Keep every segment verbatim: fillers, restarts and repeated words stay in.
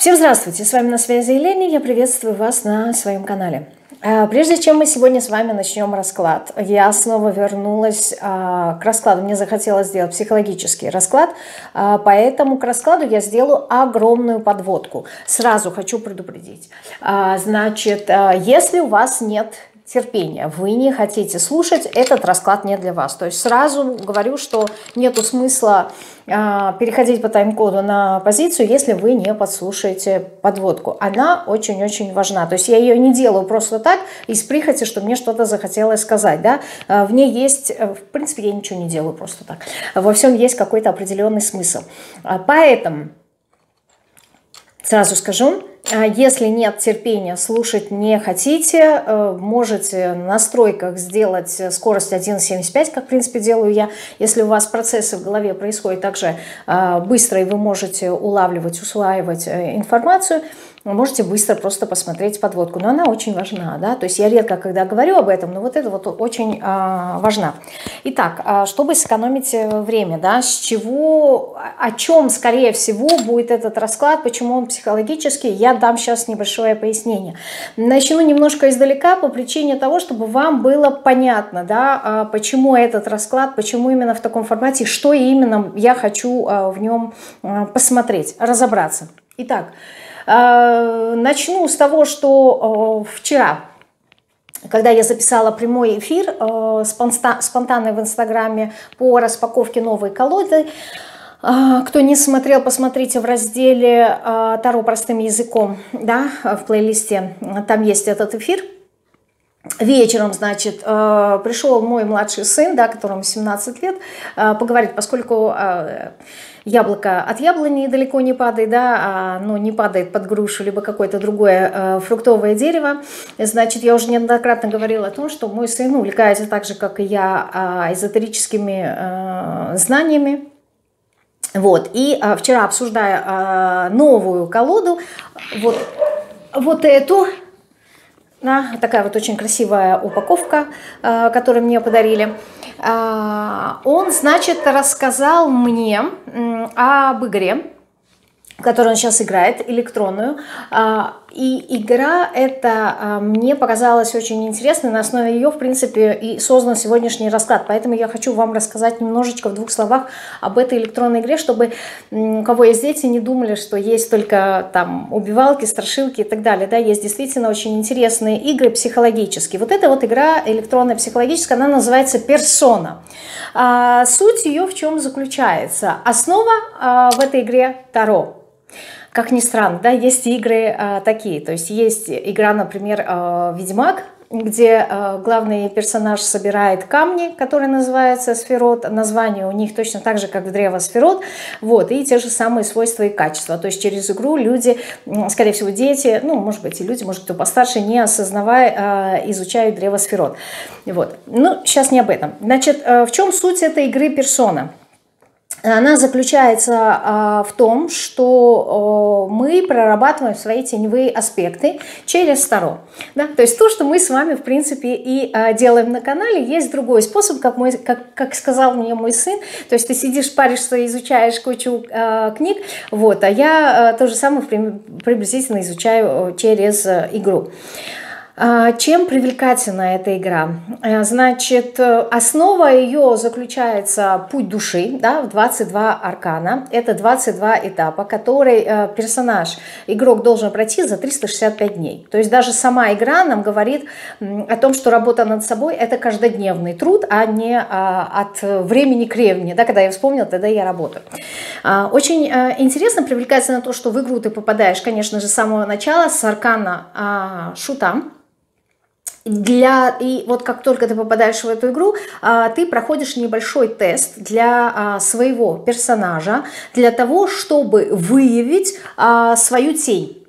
Всем здравствуйте, с вами на связи Елена, я приветствую вас на своем канале. Прежде чем мы сегодня с вами начнем расклад, я снова вернулась к раскладу. Мне захотелось сделать психологический расклад, поэтому к раскладу я сделаю огромную подводку. Сразу хочу предупредить. Значит, если у вас нет терпения, вы не хотите слушать, этот расклад не для вас. То есть сразу говорю, что нету смысла э, переходить по тайм-коду на позицию, если вы не подслушаете подводку. Она очень-очень важна. То есть я ее не делаю просто так, из прихоти, что мне что-то захотелось сказать. Да? Э, в ней есть, э, в принципе, я ничего не делаю просто так. Во всем есть какой-то определенный смысл. Э, поэтому сразу скажу, если нет терпения, слушать не хотите, можете в настройках сделать скорость один семьдесят пять, как в принципе делаю я. Если у вас процессы в голове происходят так же быстро, и вы можете улавливать, усваивать информацию, вы можете быстро просто посмотреть подводку. Но она очень важна, да, то есть я редко когда говорю об этом, но вот это вот очень а, важно. Итак, а, чтобы сэкономить время, да, с чего, о чем, скорее всего, будет этот расклад, почему он психологический, я дам сейчас небольшое пояснение. Начну немножко издалека по причине того, чтобы вам было понятно, да, а, почему этот расклад, почему именно в таком формате, что именно я хочу а, в нем а, посмотреть, разобраться. Итак, начну с того, что вчера, когда я записала прямой эфир спонтанный в Инстаграме по распаковке новой колоды, кто не смотрел, посмотрите в разделе «Таро простым языком», да, в плейлисте, там есть этот эфир. Вечером, значит, пришел мой младший сын, да, которому семнадцать лет, поговорить, поскольку яблоко от яблони далеко не падает, да, оно не падает под грушу, либо какое-то другое фруктовое дерево. Значит, я уже неоднократно говорила о том, что мой сын увлекается так же, как и я, эзотерическими знаниями. Вот, и вчера, обсуждая новую колоду, вот, вот эту, да, такая вот очень красивая упаковка, которую мне подарили, он, значит, рассказал мне об игре, в которой он сейчас играет, электронную. И игра эта мне показалась очень интересной, на основе ее, в принципе, и создан сегодняшний расклад. Поэтому я хочу вам рассказать немножечко в двух словах об этой электронной игре, чтобы у кого есть дети, не думали, что есть только там убивалки, страшилки и так далее. Да, есть действительно очень интересные игры психологические. Вот эта вот игра электронная психологическая, она называется «Персона». А суть ее в чем заключается? Основа а, в этой игре Таро. Как ни странно, да, есть игры а, такие, то есть есть игра, например, а, «Ведьмак», где а, главный персонаж собирает камни, которые называются сферот, название у них точно так же, как в древо сферот, вот, и те же самые свойства и качества, то есть через игру люди, скорее всего дети, ну, может быть и люди, может кто постарше, не осознавая, а, изучают древо сферот, вот, ну, сейчас не об этом. Значит, в чем суть этой игры «Персона»? Она заключается а, в том, что а, мы прорабатываем свои теневые аспекты через Таро. Да? То есть то, что мы с вами, в принципе, и а, делаем на канале, есть другой способ, как, мой, как, как сказал мне мой сын. То есть ты сидишь, паришься, изучаешь кучу а, книг, вот, а я а, то же самое приблизительно изучаю через а, игру. Чем привлекательна эта игра? Значит, основа ее заключается путь души, да, в двадцать два аркана. Это двадцать два этапа, которые персонаж, игрок должен пройти за триста шестьдесят пять дней. То есть даже сама игра нам говорит о том, что работа над собой – это каждодневный труд, а не от времени к времени. Да, когда я вспомнила, тогда я работаю. Очень интересно, привлекательно то, что в игру ты попадаешь, конечно же, с самого начала, с аркана Шута. Для, и вот как только ты попадаешь в эту игру, ты проходишь небольшой тест для своего персонажа, для того, чтобы выявить свою тень.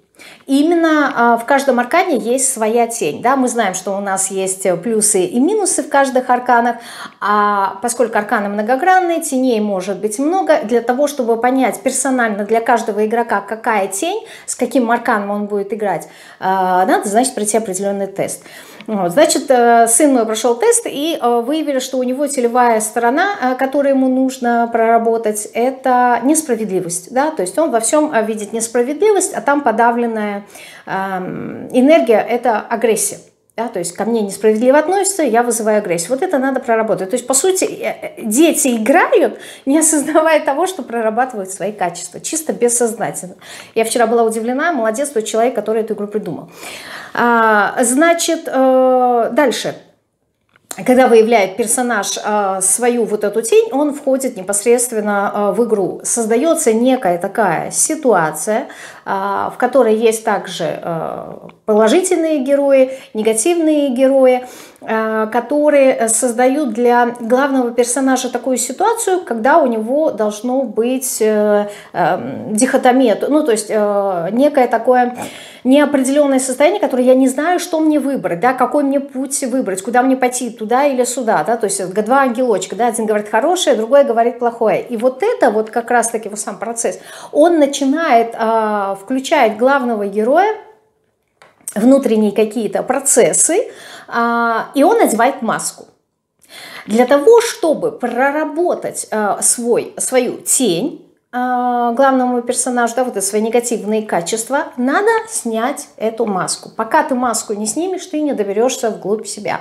Именно в каждом аркане есть своя тень. Да? Мы знаем, что у нас есть плюсы и минусы в каждых арканах, а поскольку арканы многогранные, теней может быть много. Для того, чтобы понять персонально для каждого игрока, какая тень, с каким арканом он будет играть, надо, значит, пройти определенный тест. Вот, значит, сын мой прошел тест и выявили, что у него телевая сторона, которую ему нужно проработать, это несправедливость. Да? То есть он во всем видит несправедливость, а там подавленная э, энергия – это агрессия. Да? То есть ко мне несправедливо относятся, я вызываю агрессию. Вот это надо проработать. То есть, по сути, дети играют, не осознавая того, что прорабатывают свои качества, чисто бессознательно. Я вчера была удивлена, молодец тот человек, который эту игру придумал. А, значит, э, дальше. Когда выявляет персонаж э, свою вот эту тень, он входит непосредственно э, в игру. Создается некая такая ситуация, э, в которой есть также э, положительные герои, негативные герои, э, которые создают для главного персонажа такую ситуацию, когда у него должно быть э, э, дихотомия, ну то есть э, некое такое неопределенное состояние, которое я не знаю, что мне выбрать, да, какой мне путь выбрать, куда мне пойти, туда или сюда, да, то есть два ангелочка, да, один говорит хорошее, другой говорит плохое. И вот это вот как раз-таки вот сам процесс, он начинает, э, включает главного героя, внутренние какие-то процессы, э, и он одевает маску. Для того, чтобы проработать э, свой, свою тень, главному персонажу, да, вот эти свои негативные качества, надо снять эту маску. Пока ты маску не снимешь, ты не доберешься вглубь себя.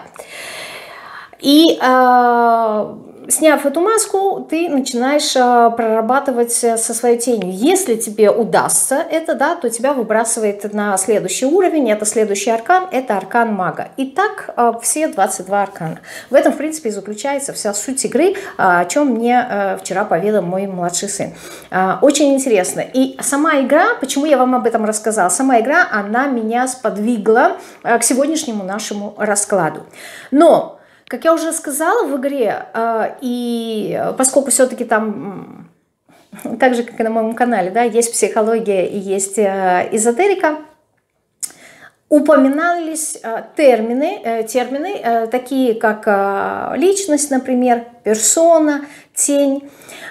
И э, сняв эту маску, ты начинаешь э, прорабатывать со своей тенью. Если тебе удастся это, да, то тебя выбрасывает на следующий уровень. Это следующий аркан, это аркан мага. И так э, все двадцать два аркана. В этом, в принципе, и заключается вся суть игры, э, о чем мне э, вчера поведал мой младший сын. Э, очень интересно. И сама игра, почему я вам об этом рассказала? Сама игра, она меня сподвигла э, к сегодняшнему нашему раскладу. Но как я уже сказала, в игре, и поскольку все-таки там, так же, как и на моем канале, да, есть психология и есть эзотерика, упоминались термины, термины такие как личность, например, персона, тень.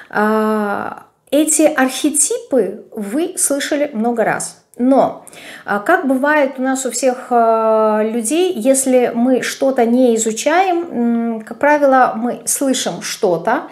Эти архетипы вы слышали много раз. Но, как бывает у нас у всех людей, если мы что-то не изучаем, как правило, мы слышим что-то,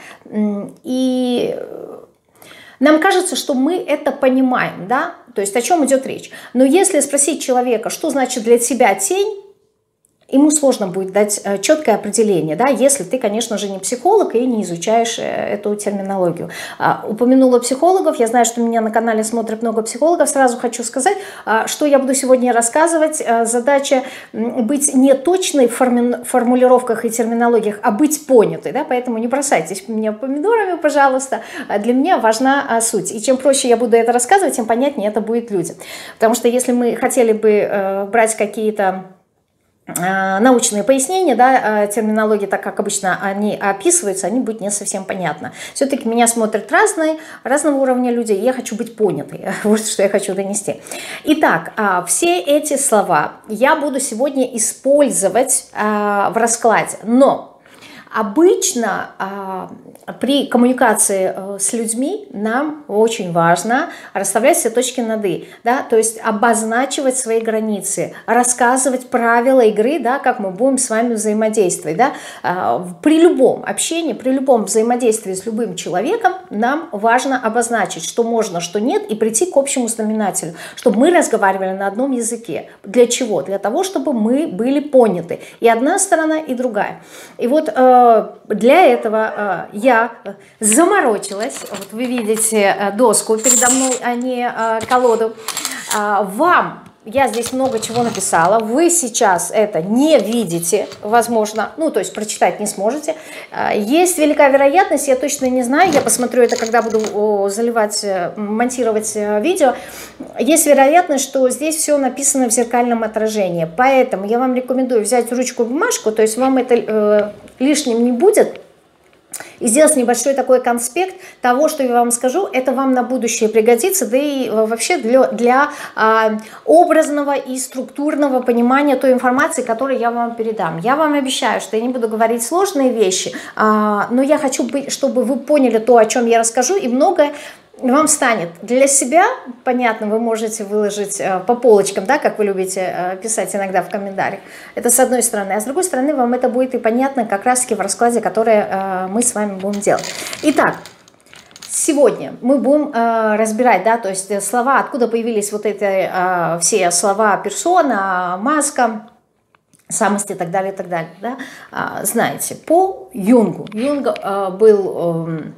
и нам кажется, что мы это понимаем, да? То есть о чем идет речь. Но если спросить человека, что значит для тебя тень, ему сложно будет дать четкое определение, да, если ты, конечно же, не психолог и не изучаешь эту терминологию. Упомянула психологов, я знаю, что меня на канале смотрят много психологов, сразу хочу сказать, что я буду сегодня рассказывать. Задача быть не точной в форми- формулировках и терминологиях, а быть понятой, да, поэтому не бросайтесь меня помидорами, пожалуйста, для меня важна суть. И чем проще я буду это рассказывать, тем понятнее это будет людям. Потому что если мы хотели бы брать какие-то научные пояснения, да, терминологии, так как обычно они описываются, они будут не совсем понятны. Все-таки меня смотрят разные, разного уровня люди, и я хочу быть понятой. Вот что я хочу донести. Итак, все эти слова я буду сегодня использовать в раскладе, но обычно э, при коммуникации э, с людьми нам очень важно расставлять все точки над «и», да, то есть обозначивать свои границы, рассказывать правила игры, да, как мы будем с вами взаимодействовать. Да. Э, при любом общении, при любом взаимодействии с любым человеком нам важно обозначить, что можно, что нет, и прийти к общему знаменателю, чтобы мы разговаривали на одном языке. Для чего? Для того, чтобы мы были поняты. И одна сторона, и другая. И вот э, для этого я заморочилась. Вот вы видите доску передо мной, а не колоду. Вам я здесь много чего написала. Вы сейчас это не видите, возможно. Ну, то есть прочитать не сможете. Есть великая вероятность, я точно не знаю. Я посмотрю это, когда буду заливать, монтировать видео. Есть вероятность, что здесь все написано в зеркальном отражении. Поэтому я вам рекомендую взять ручку и бумажку. То есть вам это э, лишним не будет. и сделать небольшой такой конспект того, что я вам скажу, это вам на будущее пригодится, да и вообще для, для а, образного и структурного понимания той информации, которую я вам передам. Я вам обещаю, что я не буду говорить сложные вещи, а, но я хочу, чтобы вы поняли то, о чем я расскажу, и многое вам станет для себя, понятно, вы можете выложить э, по полочкам, да, как вы любите э, писать иногда в комментариях. Это с одной стороны. А с другой стороны, вам это будет и понятно как раз-таки в раскладе, который э, мы с вами будем делать. Итак, сегодня мы будем э, разбирать, да, то есть слова, откуда появились вот эти э, все слова персона, маска, самость и так далее, и так далее. Да? А, знаете, по Юнгу. Юнг э, был... Э,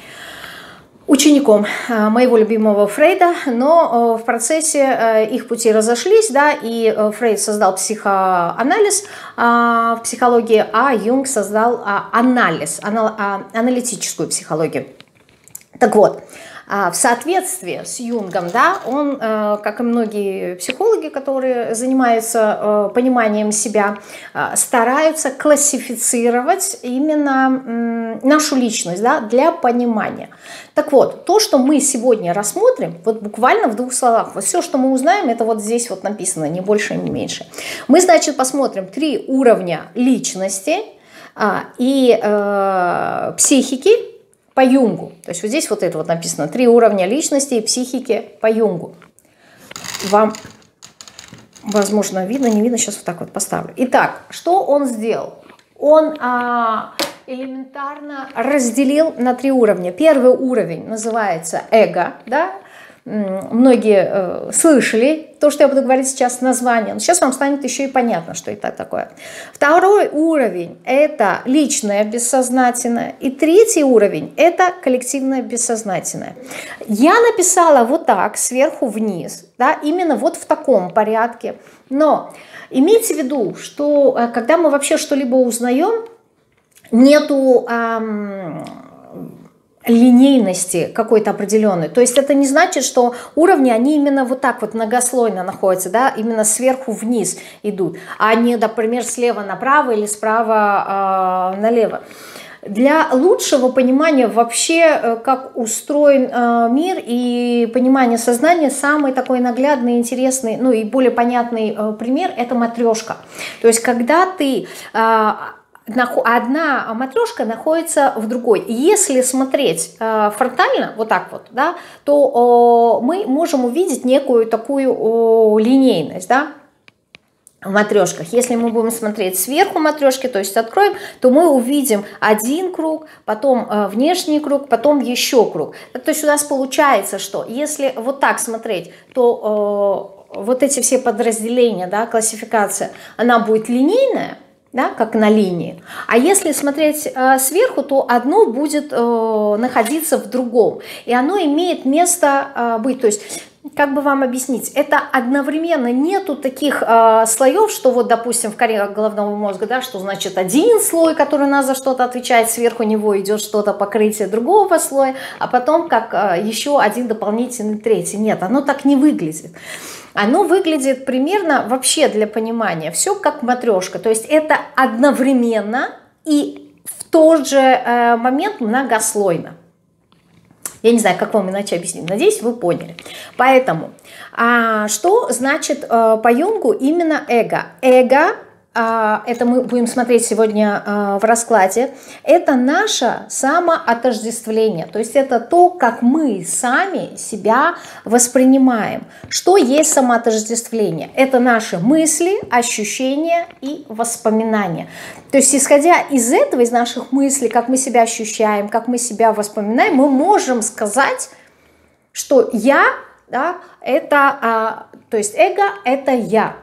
учеником моего любимого Фрейда, но в процессе их пути разошлись, да, и Фрейд создал психоанализ в психологии, а Юнг создал анализ, аналитическую психологию. Так вот, в соответствии с Юнгом, да, он, как и многие психологи, которые занимаются пониманием себя, стараются классифицировать именно нашу личность, да, для понимания. Так вот, то, что мы сегодня рассмотрим, вот буквально в двух словах, вот все, что мы узнаем, это вот здесь вот написано, ни больше, ни меньше. Мы, значит, посмотрим три уровня личности а, и э, психики по Юнгу. То есть вот здесь вот это вот написано, три уровня личности и психики по Юнгу. Вам, возможно, видно, не видно, сейчас вот так вот поставлю. Итак, что он сделал? Он... А, элементарно разделил на три уровня. Первый уровень называется эго, да? Многие э, слышали то, что я буду говорить сейчас, название. Но сейчас вам станет еще и понятно, что это такое. Второй уровень – это личное бессознательное. И третий уровень – это коллективное бессознательное. Я написала вот так, сверху вниз, да? Именно вот в таком порядке. Но имейте в виду, что э, когда мы вообще что-либо узнаем, нету эм, линейности какой-то определенной. То есть это не значит, что уровни, они именно вот так вот многослойно находятся, да, именно сверху вниз идут, а не, например, слева направо или справа э, налево. Для лучшего понимания вообще, как устроен э, мир и понимания сознания, самый такой наглядный, интересный, ну и более понятный э, пример – это матрешка. То есть когда ты... Э, одна матрешка находится в другой. Если смотреть э, фронтально, вот так вот, да, то э, мы можем увидеть некую такую э, линейность, да, в матрешках. Если мы будем смотреть сверху матрешки, то есть откроем, то мы увидим один круг, потом э, внешний круг, потом еще круг. То есть у нас получается, что если вот так смотреть, то э, вот эти все подразделения, да, классификация, она будет линейная, да, как на линии. А если смотреть э, сверху, то одно будет э, находиться в другом. И оно имеет место э, быть. То есть, как бы вам объяснить, это одновременно нету таких э, слоев, что вот, допустим, в коре головного мозга, да, что значит один слой, который у нас за что-то отвечает, сверху него идет что-то покрытие другого слоя, а потом как э, еще один дополнительный третий. Нет, оно так не выглядит. Оно выглядит примерно, вообще для понимания, все как матрешка. То есть это одновременно и в тот же э, момент многослойно. Я не знаю, как вам иначе объяснить. Надеюсь, вы поняли. Поэтому, а, что значит э, по Юнгу именно эго? Эго, а, это мы будем смотреть сегодня а, в раскладе, это наше самоотождествление. То есть это то, как мы сами себя воспринимаем. Что есть самоотождествление? Это наши мысли, ощущения и воспоминания. То есть исходя из этого, из наших мыслей, как мы себя ощущаем, как мы себя воспоминаем, мы можем сказать, что я, да, это, а, то есть эго – это я.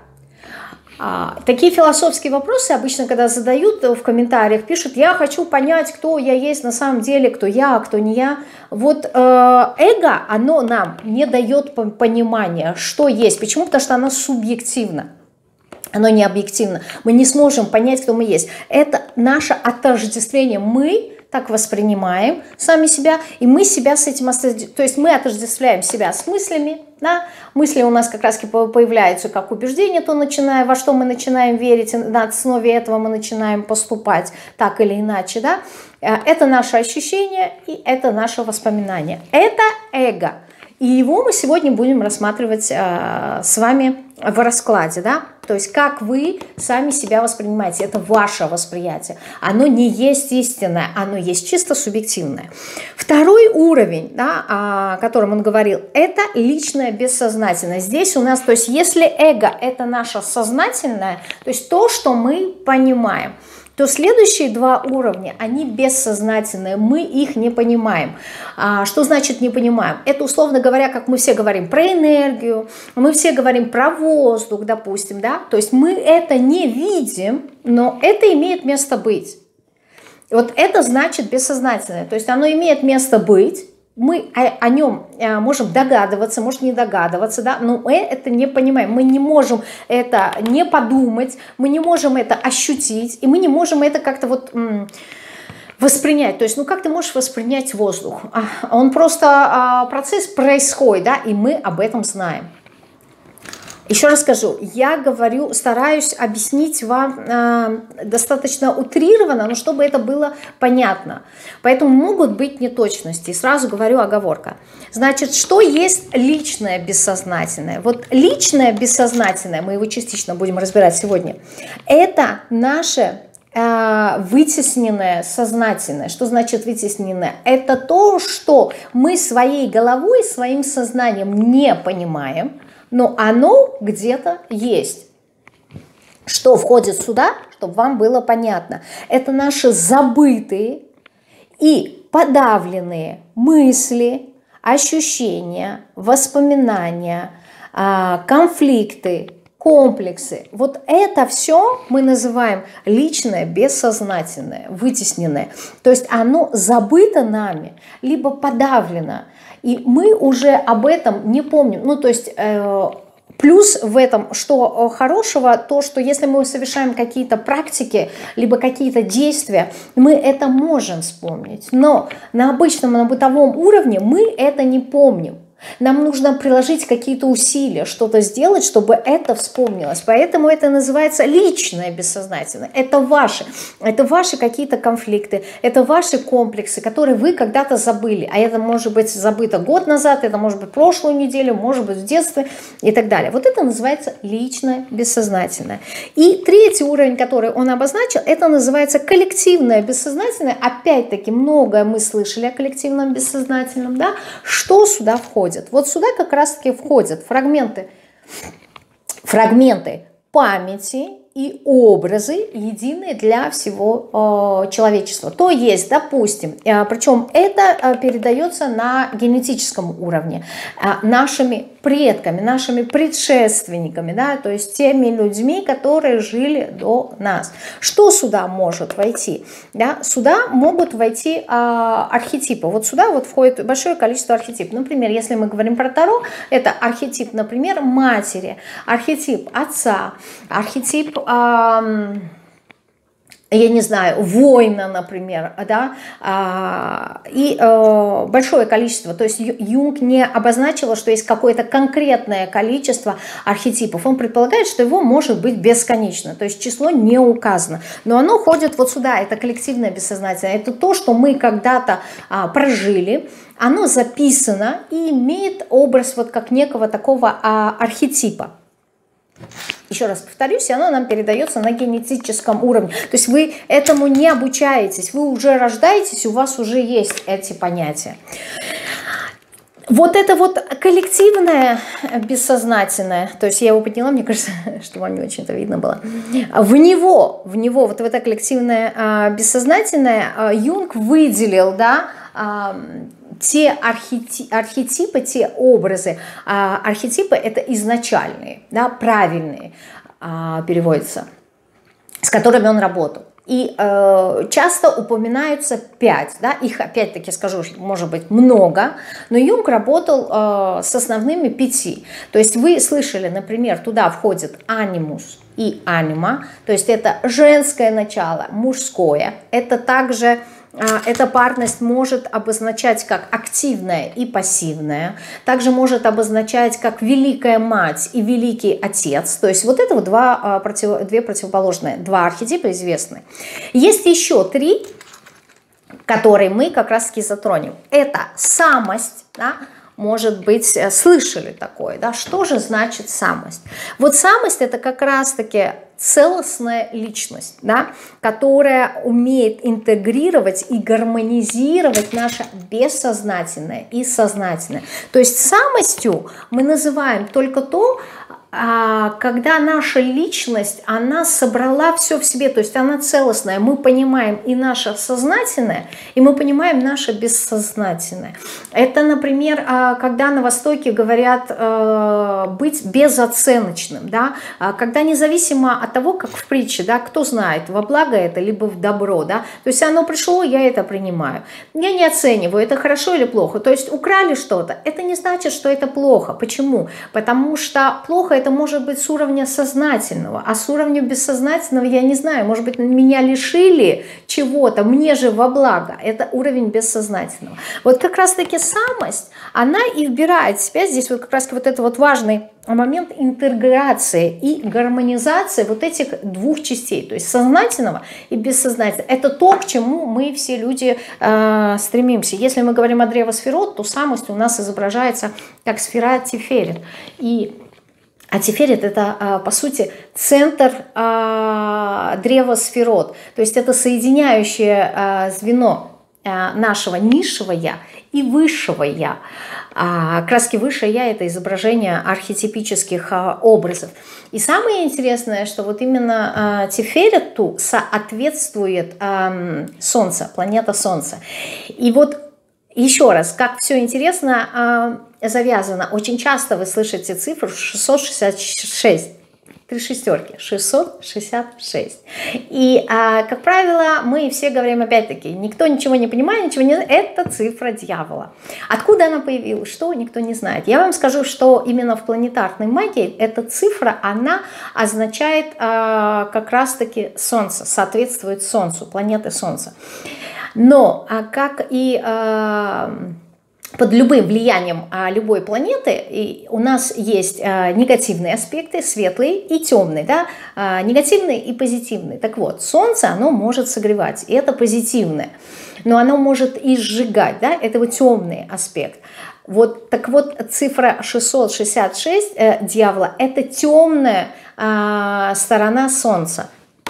А, такие философские вопросы обычно, когда задают в комментариях, пишут: я хочу понять, кто я есть на самом деле, кто я, а кто не я. Вот э, эго, оно нам не дает понимания, что есть. Почему? Потому что оно субъективно. Оно не объективно. Мы не сможем понять, кто мы есть. Это наше отождествление. Мы так воспринимаем сами себя, и мы себя с этим, то есть мы отождествляем себя с мыслями, да? Мысли у нас как раз появляются как убеждения, то начиная, во что мы начинаем верить, на основе этого мы начинаем поступать так или иначе, да? Это наше ощущение и это наше воспоминание. Это эго. И его мы сегодня будем рассматривать э, с вами в раскладе, да, то есть как вы сами себя воспринимаете, это ваше восприятие, оно не есть истинное, оно есть чисто субъективное. Второй уровень, да, о котором он говорил, это личное бессознательное. Здесь у нас, то есть если эго это наше сознательное, то есть то, что мы понимаем, то следующие два уровня, они бессознательные, мы их не понимаем. А, что значит не понимаем? Это, условно говоря, как мы все говорим про энергию, мы все говорим про воздух, допустим, да, то есть мы это не видим, но это имеет место быть. Вот это значит бессознательное, то есть оно имеет место быть, мы о, о нем можем догадываться, может не догадываться, да, но мы это не понимаем, мы не можем это не подумать, мы не можем это ощутить, и мы не можем это как-то вот воспринять. То есть, ну как ты можешь воспринять воздух? Он просто, процесс происходит, да, и мы об этом знаем. Еще раз скажу, я говорю, стараюсь объяснить вам э, достаточно утрированно, но чтобы это было понятно. Поэтому могут быть неточности. И сразу говорю оговорка. Значит, что есть личное бессознательное? Вот личное бессознательное, мы его частично будем разбирать сегодня, это наше э, вытесненное сознательное. Что значит вытесненное? Это то, что мы своей головой, своим сознанием не понимаем, но оно где-то есть. Что входит сюда, чтобы вам было понятно? Это наши забытые и подавленные мысли, ощущения, воспоминания, конфликты, комплексы. Вот это все мы называем личное, бессознательное, вытесненное. То есть оно забыто нами, либо подавлено. И мы уже об этом не помним. Ну, то есть э, плюс в этом, что хорошего, то, что если мы совершаем какие-то практики, либо какие-то действия, мы это можем вспомнить. Но на обычном, на бытовом уровне мы это не помним. Нам нужно приложить какие-то усилия, что-то сделать, чтобы это вспомнилось. Поэтому это называется личное бессознательное. Это ваши, это ваши какие-то конфликты, это ваши комплексы, которые вы когда-то забыли. А это может быть забыто год назад, это может быть прошлую неделю, может быть в детстве и так далее. Вот это называется личное бессознательное. И третий уровень, который он обозначил, это называется коллективное бессознательное. Опять-таки многое мы слышали о коллективном бессознательном, да? Что сюда входит? Вот сюда как раз-таки входят фрагменты, фрагменты памяти и образы, единые для всего э, человечества. То есть, допустим, э, причем это э, передается на генетическом уровне, э, нашими предками, нашими предшественниками, да, то есть теми людьми, которые жили до нас. Что сюда может войти? Да? Сюда могут войти э, архетипы. Вот сюда вот входит большое количество архетипов. Например, если мы говорим про Таро, это архетип, например, матери, архетип отца, архетип я не знаю, воина, например, да, и большое количество. То есть Юнг не обозначил, что есть какое-то конкретное количество архетипов. Он предполагает, что его может быть бесконечно, то есть число не указано. Но оно ходит вот сюда, это коллективное бессознательное. Это то, что мы когда-то прожили, оно записано и имеет образ вот как некого такого архетипа. Еще раз повторюсь, оно нам передается на генетическом уровне. То есть вы этому не обучаетесь, вы уже рождаетесь, у вас уже есть эти понятия. Вот это вот коллективное бессознательное, то есть я его подняла, мне кажется, что вам не очень-то видно было. В него, в него, вот в это коллективное бессознательное Юнг выделил, да, те архетипы, архетипы, те образы, а, архетипы это изначальные, да, правильные, а, переводятся, с которыми он работал. И э, часто упоминаются пять, да, их опять-таки скажу, может быть много, но Юнг работал э, с основными пяти. То есть вы слышали, например, туда входит анимус и анима, то есть это женское начало, мужское, это также эта парность может обозначать как активная и пассивная, также может обозначать как великая мать и великий отец. То есть вот это вот два, против, две противоположные, два архетипа известны. Есть еще три, которые мы как раз-таки затронем. Это самость, да? Может быть, слышали такое, да? Что же значит самость? Вот самость — это как раз-таки целостная личность, да? Которая умеет интегрировать и гармонизировать наше бессознательное и сознательное. То есть самостью мы называем только то, когда наша личность, она собрала все в себе, то есть она целостная, мы понимаем и наше сознательное, и мы понимаем наше бессознательное. Это, например, когда на Востоке говорят быть безоценочным, да, когда независимо от того, как в притче, да, кто знает, во благо это, либо в добро, да, то есть оно пришло, я это принимаю. Я не оцениваю, это хорошо или плохо, то есть украли что-то, это не значит, что это плохо. Почему? Потому что плохо это может быть с уровня сознательного, а с уровня бессознательного я не знаю, может быть, меня лишили чего-то, мне же во благо, это уровень бессознательного. Вот как раз-таки самость, она и вбирает в себя здесь вот как раз вот это вот важный момент интеграции и гармонизации вот этих двух частей, то есть сознательного и бессознательного. Это то, к чему мы все люди э, стремимся. Если мы говорим о древо сферот, то самость у нас изображается как сфера Тиферет. И А Тиферет — это, по сути, центр древа сферот. То есть это соединяющее звено нашего низшего «я» и высшего «я». Краски высшее «я» — это изображение архетипических образов. И самое интересное, что вот именно Тиферету соответствует Солнце, планета Солнце. И вот еще раз, как все интересно завязано. Очень часто вы слышите цифру шестьсот шестьдесят шесть. Три шестерки. шестьсот шестьдесят шесть. И, как правило, мы все говорим опять-таки, никто ничего не понимает, ничего не знает. Это цифра дьявола. Откуда она появилась? Что? Никто не знает. Я вам скажу, что именно в планетарной магии эта цифра, она означает как раз-таки Солнце, соответствует Солнцу, планеты Солнца. Но, как и под любым влиянием любой планеты и у нас есть негативные аспекты, светлые и темные, да? Негативные и позитивные. Так вот, Солнце, оно может согревать, и это позитивное, но оно может и сжигать, да? Это вот темный аспект. Вот, так вот, цифра шестьсот шестьдесят шесть э, дьявола — это темная э, сторона Солнца,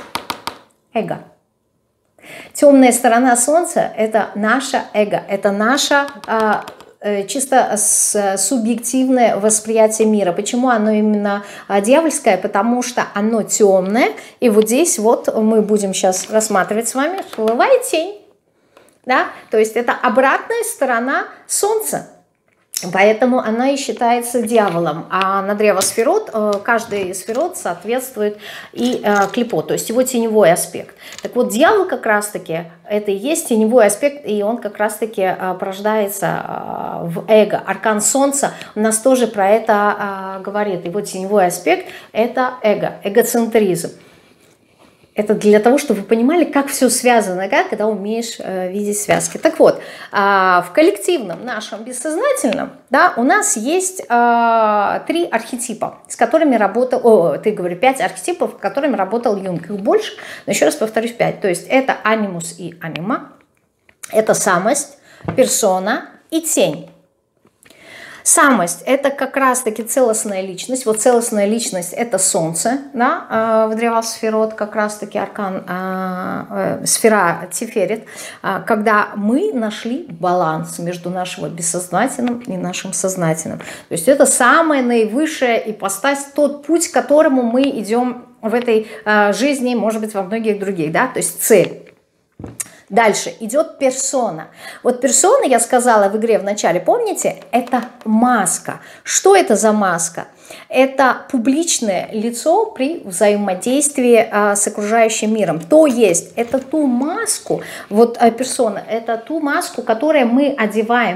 эго. Темная сторона Солнца — это наше эго, это наше э, чисто с, субъективное восприятие мира. Почему оно именно э, дьявольское? Потому что оно темное, и вот здесь вот мы будем сейчас рассматривать с вами жиловая тень. Да? То есть это обратная сторона Солнца. Поэтому она и считается дьяволом. А на древо сферот, каждый сферот соответствует и клипо, то есть его теневой аспект. Так вот, дьявол как раз-таки, это и есть теневой аспект, и он как раз-таки порождается в эго. Аркан Солнца у нас тоже про это говорит. Его теневой аспект – это эго, эгоцентризм. Это для того, чтобы вы понимали, как все связано, да, когда умеешь э, видеть связки. Так вот, э, в коллективном нашем бессознательном, да, у нас есть э, три архетипа, с которыми работал, о, ты говорю, пять архетипов, с которыми работал Юнг. Их больше, но еще раз повторюсь, пять. То есть это анимус и анима, это самость, персона и тень. Самость – это как раз-таки целостная личность. Вот целостная личность – это Солнце, да, в древо сферот, как раз-таки аркан, э, сфера Тиферет, когда мы нашли баланс между нашим бессознательным и нашим сознательным. То есть это самая наивысшая ипостась, тот путь, к которому мы идем в этой э, жизни, может быть, во многих других, да, то есть цель. Дальше идет персона. Вот персона, я сказала в игре в начале, помните, это маска. Что это за маска? Это публичное лицо при взаимодействии а, с окружающим миром. То есть это ту маску, вот а, персона, это ту маску, которую мы одеваем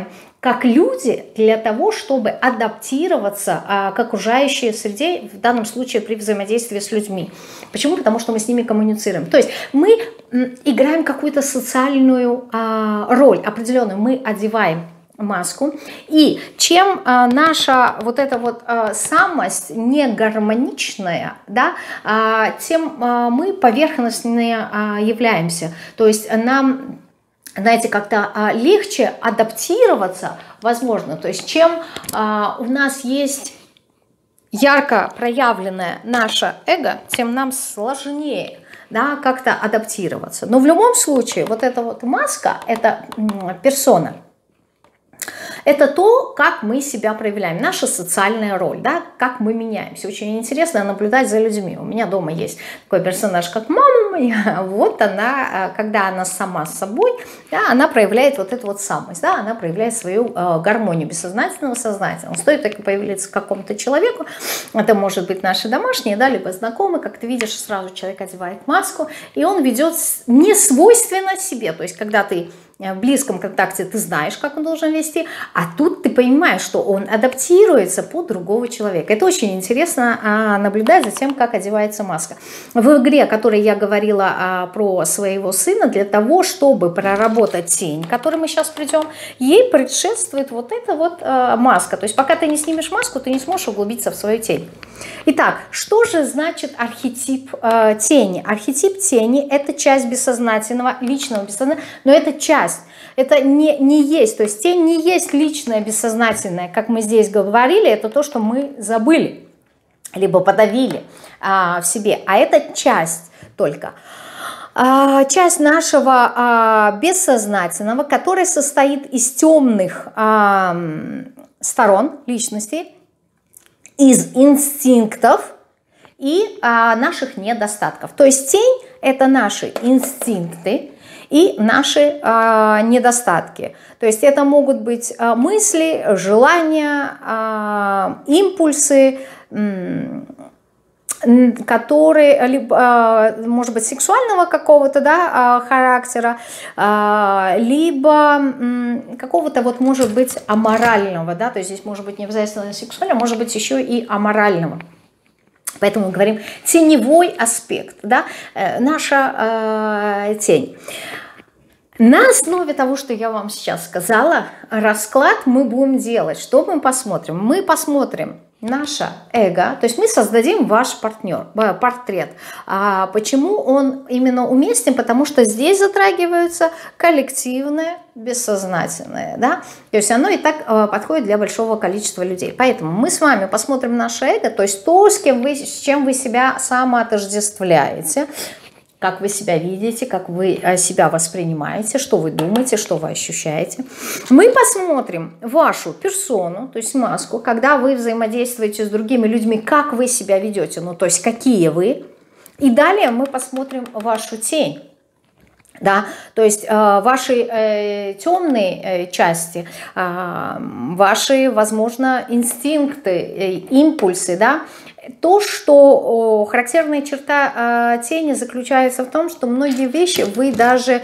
как люди для того, чтобы адаптироваться а, к окружающей среде, в данном случае при взаимодействии с людьми. Почему? Потому что мы с ними коммуницируем. То есть мы м, играем какую-то социальную а, роль определенную, мы одеваем маску. И чем а, наша вот эта вот а, самость не гармоничная, да, а, тем а, мы поверхностнее а, являемся. То есть нам, знаете, как-то а, легче адаптироваться, возможно. То есть чем а, у нас есть ярко проявленное наше эго, тем нам сложнее, да, как-то адаптироваться. Но в любом случае вот эта вот маска, это персона. Это то, как мы себя проявляем, наша социальная роль, да, как мы меняемся. Очень интересно наблюдать за людьми. У меня дома есть такой персонаж, как мама моя. Вот она, когда она сама с собой, да, она проявляет вот эту вот самость, да, она проявляет свою э, гармонию бессознательного, сознательного. Стоит только появиться какому-то человеку, это может быть наши домашние, да, либо знакомые, как ты видишь, сразу человек одевает маску, и он ведет не свойственно себе. То есть, когда ты в близком контакте, ты знаешь, как он должен вести, а тут ты понимаешь, что он адаптируется под другого человека. Это очень интересно а, наблюдать за тем, как одевается маска. В игре, о которой я говорила а, про своего сына, для того, чтобы проработать тень, к которой мы сейчас придем, ей предшествует вот эта вот а, маска. То есть пока ты не снимешь маску, ты не сможешь углубиться в свою тень. Итак, что же значит архетип э, тени? Архетип тени – это часть бессознательного, личного бессознательного, но это часть, это не, не есть, то есть тень не есть личное бессознательное, как мы здесь говорили, это то, что мы забыли, либо подавили э, в себе, а это часть только. Э, часть нашего э, бессознательного, которая состоит из темных э, сторон личности, из инстинктов и а, наших недостатков. То есть тень – это наши инстинкты и наши а, недостатки. То есть это могут быть а, мысли, желания, а, импульсы, которые, либо, может быть, сексуального какого-то, да, характера, либо какого-то, вот, может быть, аморального, да, то есть здесь может быть не обязательно сексуального, может быть еще и аморального. Поэтому мы говорим теневой аспект, да, наша э, тень. На основе того, что я вам сейчас сказала, расклад мы будем делать. Что мы посмотрим? Мы посмотрим наше эго, то есть мы создадим ваш партнер, портрет. А почему он именно уместен? Потому что здесь затрагиваются коллективное, бессознательное, да? То есть оно и так подходит для большого количества людей. Поэтому мы с вами посмотрим наше эго, то есть то, с кем вы, с чем вы себя самоотождествляете, как вы себя видите, как вы себя воспринимаете, что вы думаете, что вы ощущаете. Мы посмотрим вашу персону, то есть маску, когда вы взаимодействуете с другими людьми, как вы себя ведете, ну то есть какие вы. И далее мы посмотрим вашу тень. Да, то есть э, ваши э, темные э, части, э, ваши, возможно, инстинкты, э, импульсы, да, то, что о, характерная черта э, тени заключается в том, что многие вещи вы даже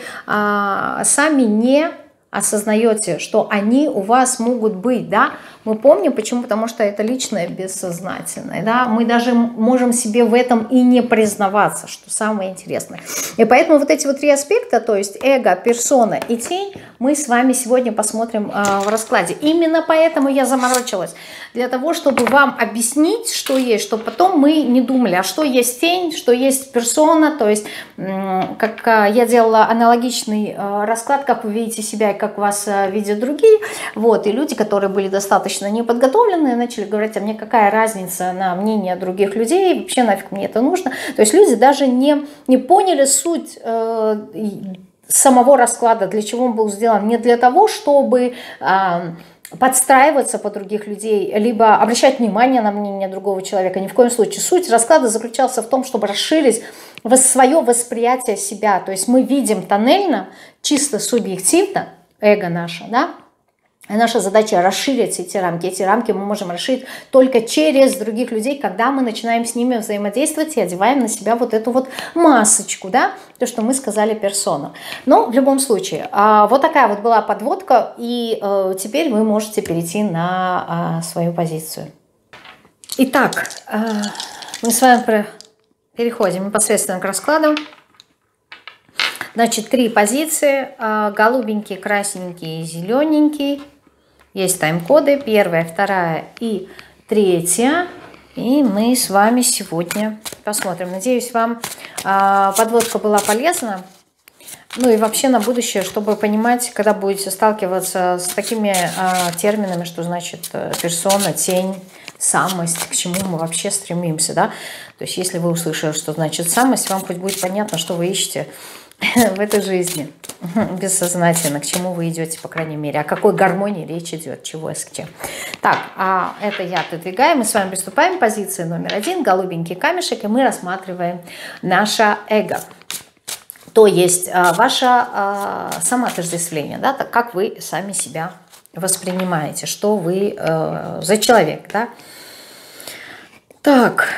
э, сами не осознаете, что они у вас могут быть, да, мы помним, почему, потому что это личное бессознательное, да, мы даже можем себе в этом и не признаваться, что самое интересное. И поэтому вот эти вот три аспекта, то есть эго, персона и тень, мы с вами сегодня посмотрим э, в раскладе. Именно поэтому я заморочилась, для того, чтобы вам объяснить, что есть, чтобы потом мы не думали, а что есть тень, что есть персона, то есть, э, как э, я делала аналогичный э, расклад, как вы видите себя и как вас э, видят другие, вот, и люди, которые были достаточно неподготовленные, начали говорить, а мне какая разница на мнение других людей, вообще нафиг мне это нужно. То есть люди даже не, не поняли суть э, самого расклада, для чего он был сделан. Не для того, чтобы э, подстраиваться под других людей, либо обращать внимание на мнение другого человека. Ни в коем случае. Суть расклада заключалась в том, чтобы расширить свое восприятие себя. То есть мы видим тоннельно, чисто субъективно, эго наше, да, И наша задача расширить эти рамки. Эти рамки мы можем расширить только через других людей, когда мы начинаем с ними взаимодействовать и одеваем на себя вот эту вот масочку, да, то, что мы сказали, персона. Но в любом случае, вот такая вот была подводка, и теперь вы можете перейти на свою позицию. Итак, мы с вами переходим непосредственно к раскладу. Значит, три позиции: голубенький, красненький и зелененький. Есть тайм-коды: первая, вторая и третья. И мы с вами сегодня посмотрим. Надеюсь, вам подводка была полезна. Ну и вообще на будущее, чтобы понимать, когда будете сталкиваться с такими терминами, что значит персона, тень, самость, к чему мы вообще стремимся, да? То есть если вы услышали, что значит самость, вам хоть будет понятно, что вы ищете в этой жизни, бессознательно, к чему вы идете, по крайней мере, о какой гармонии речь идет, чего с чем. Так, а это я отодвигаю, мы с вами приступаем к позиции номер один, голубенький камешек, и мы рассматриваем наше эго. То есть ваше самоотождествление, да, так как вы сами себя воспринимаете, что вы э, за человек, да. Так.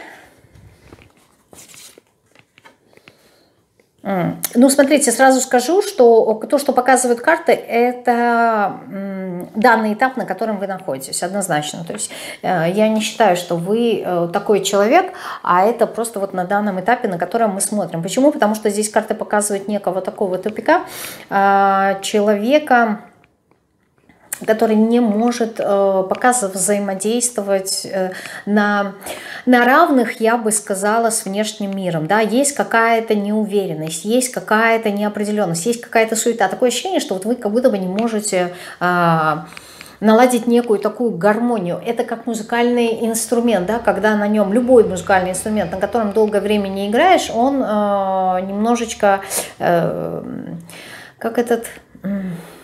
Ну, смотрите, сразу скажу, что то, что показывают карты, это данный этап, на котором вы находитесь, однозначно. То есть я не считаю, что вы такой человек, а это просто вот на данном этапе, на котором мы смотрим. Почему? Потому что здесь карты показывают некого такого тупика, человека, который не может э, пока взаимодействовать э, на, на равных, я бы сказала, с внешним миром. Да? Есть какая-то неуверенность, есть какая-то неопределенность, есть какая-то суета. Такое ощущение, что вот вы как будто бы не можете э, наладить некую такую гармонию. Это как музыкальный инструмент, да? Когда на нем любой музыкальный инструмент, на котором долгое время не играешь, он э, немножечко, э, как этот... Э,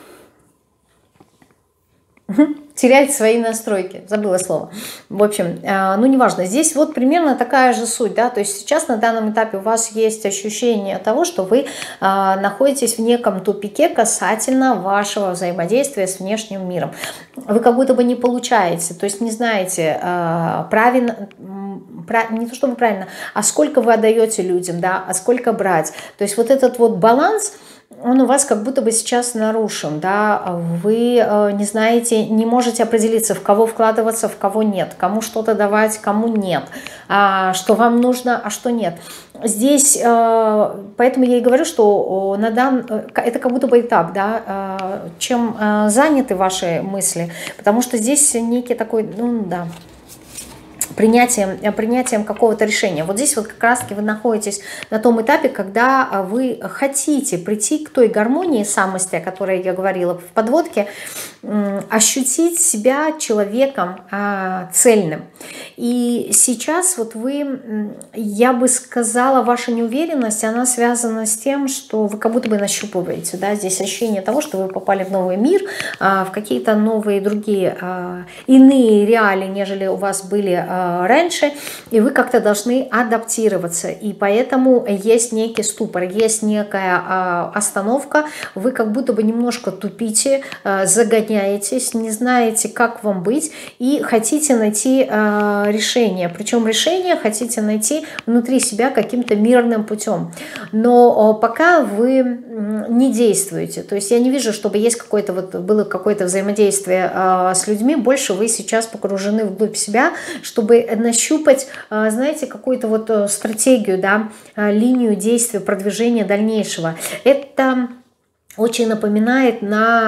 теряет свои настройки, забыла слово. В общем, ну неважно, здесь вот примерно такая же суть, да, то есть сейчас на данном этапе у вас есть ощущение того, что вы находитесь в неком тупике касательно вашего взаимодействия с внешним миром. Вы как будто бы не получаете, то есть не знаете правильно, не то чтобы правильно, а сколько вы отдаете людям, да, а сколько брать. То есть вот этот вот баланс, он у вас как будто бы сейчас нарушен, да, вы э, не знаете, не можете определиться, в кого вкладываться, в кого нет, кому что-то давать, кому нет, а, что вам нужно, а что нет. Здесь, э, поэтому я и говорю, что на дан, это как будто бы этап, да, э, чем э, заняты ваши мысли, потому что здесь некий такой, ну да, принятием, принятием какого-то решения. Вот здесь вот как раз-таки вы находитесь на том этапе, когда вы хотите прийти к той гармонии самости, о которой я говорила в подводке, ощутить себя человеком цельным. И сейчас вот вы, я бы сказала, ваша неуверенность, она связана с тем, что вы как будто бы нащупываете, да, здесь ощущение того, что вы попали в новый мир, в какие-то новые другие, иные реалии, нежели у вас были раньше, и вы как-то должны адаптироваться, и поэтому есть некий ступор, есть некая остановка, вы как будто бы немножко тупите, загоняетесь, не знаете, как вам быть, и хотите найти решение, причем решение хотите найти внутри себя каким-то мирным путем, но пока вы не действуете, то есть я не вижу, чтобы есть какое-то вот было какое-то взаимодействие с людьми, больше вы сейчас погружены вглубь себя, чтобы нащупать, знаете, какую-то вот стратегию, да, линию действия, продвижения дальнейшего. Это очень напоминает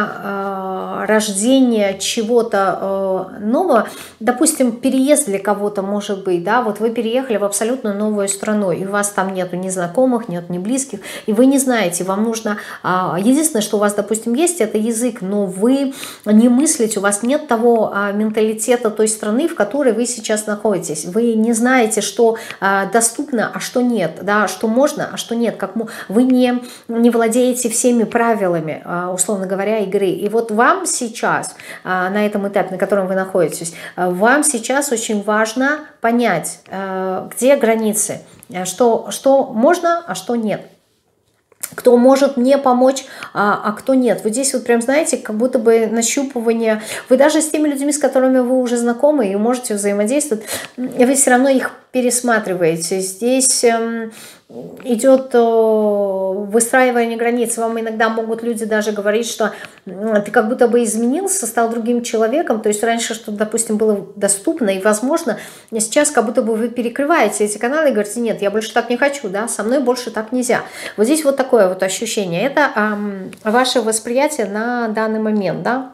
на э, рождение чего-то э, нового. Допустим, переезд для кого-то может быть, да, вот вы переехали в абсолютно новую страну, и у вас там нету ни знакомых, нет ни близких, и вы не знаете, вам нужно, э, единственное, что у вас, допустим, есть, это язык, но вы не мыслите, у вас нет того э, менталитета той страны, в которой вы сейчас находитесь, вы не знаете, что э, доступно, а что нет, да, что можно, а что нет, как вы не, не владеете всеми правилами, правилами, условно говоря, игры. И вот вам сейчас, на этом этапе, на котором вы находитесь, вам сейчас очень важно понять, где границы, что, что можно, а что нет. кто может мне помочь, а, а кто нет. Вот здесь вот прям, знаете, как будто бы нащупывание. Вы даже с теми людьми, с которыми вы уже знакомы и можете взаимодействовать, вы все равно их пересматриваете. Здесь эм, идет э, выстраивание границ. Вам иногда могут люди даже говорить, что э, ты как будто бы изменился, стал другим человеком. То есть раньше что-то, допустим, было доступно и возможно, сейчас как будто бы вы перекрываете эти каналы и говорите, нет, я больше так не хочу, да, со мной больше так нельзя. Вот здесь вот такое вот ощущение. Это эм, ваше восприятие на данный момент, да.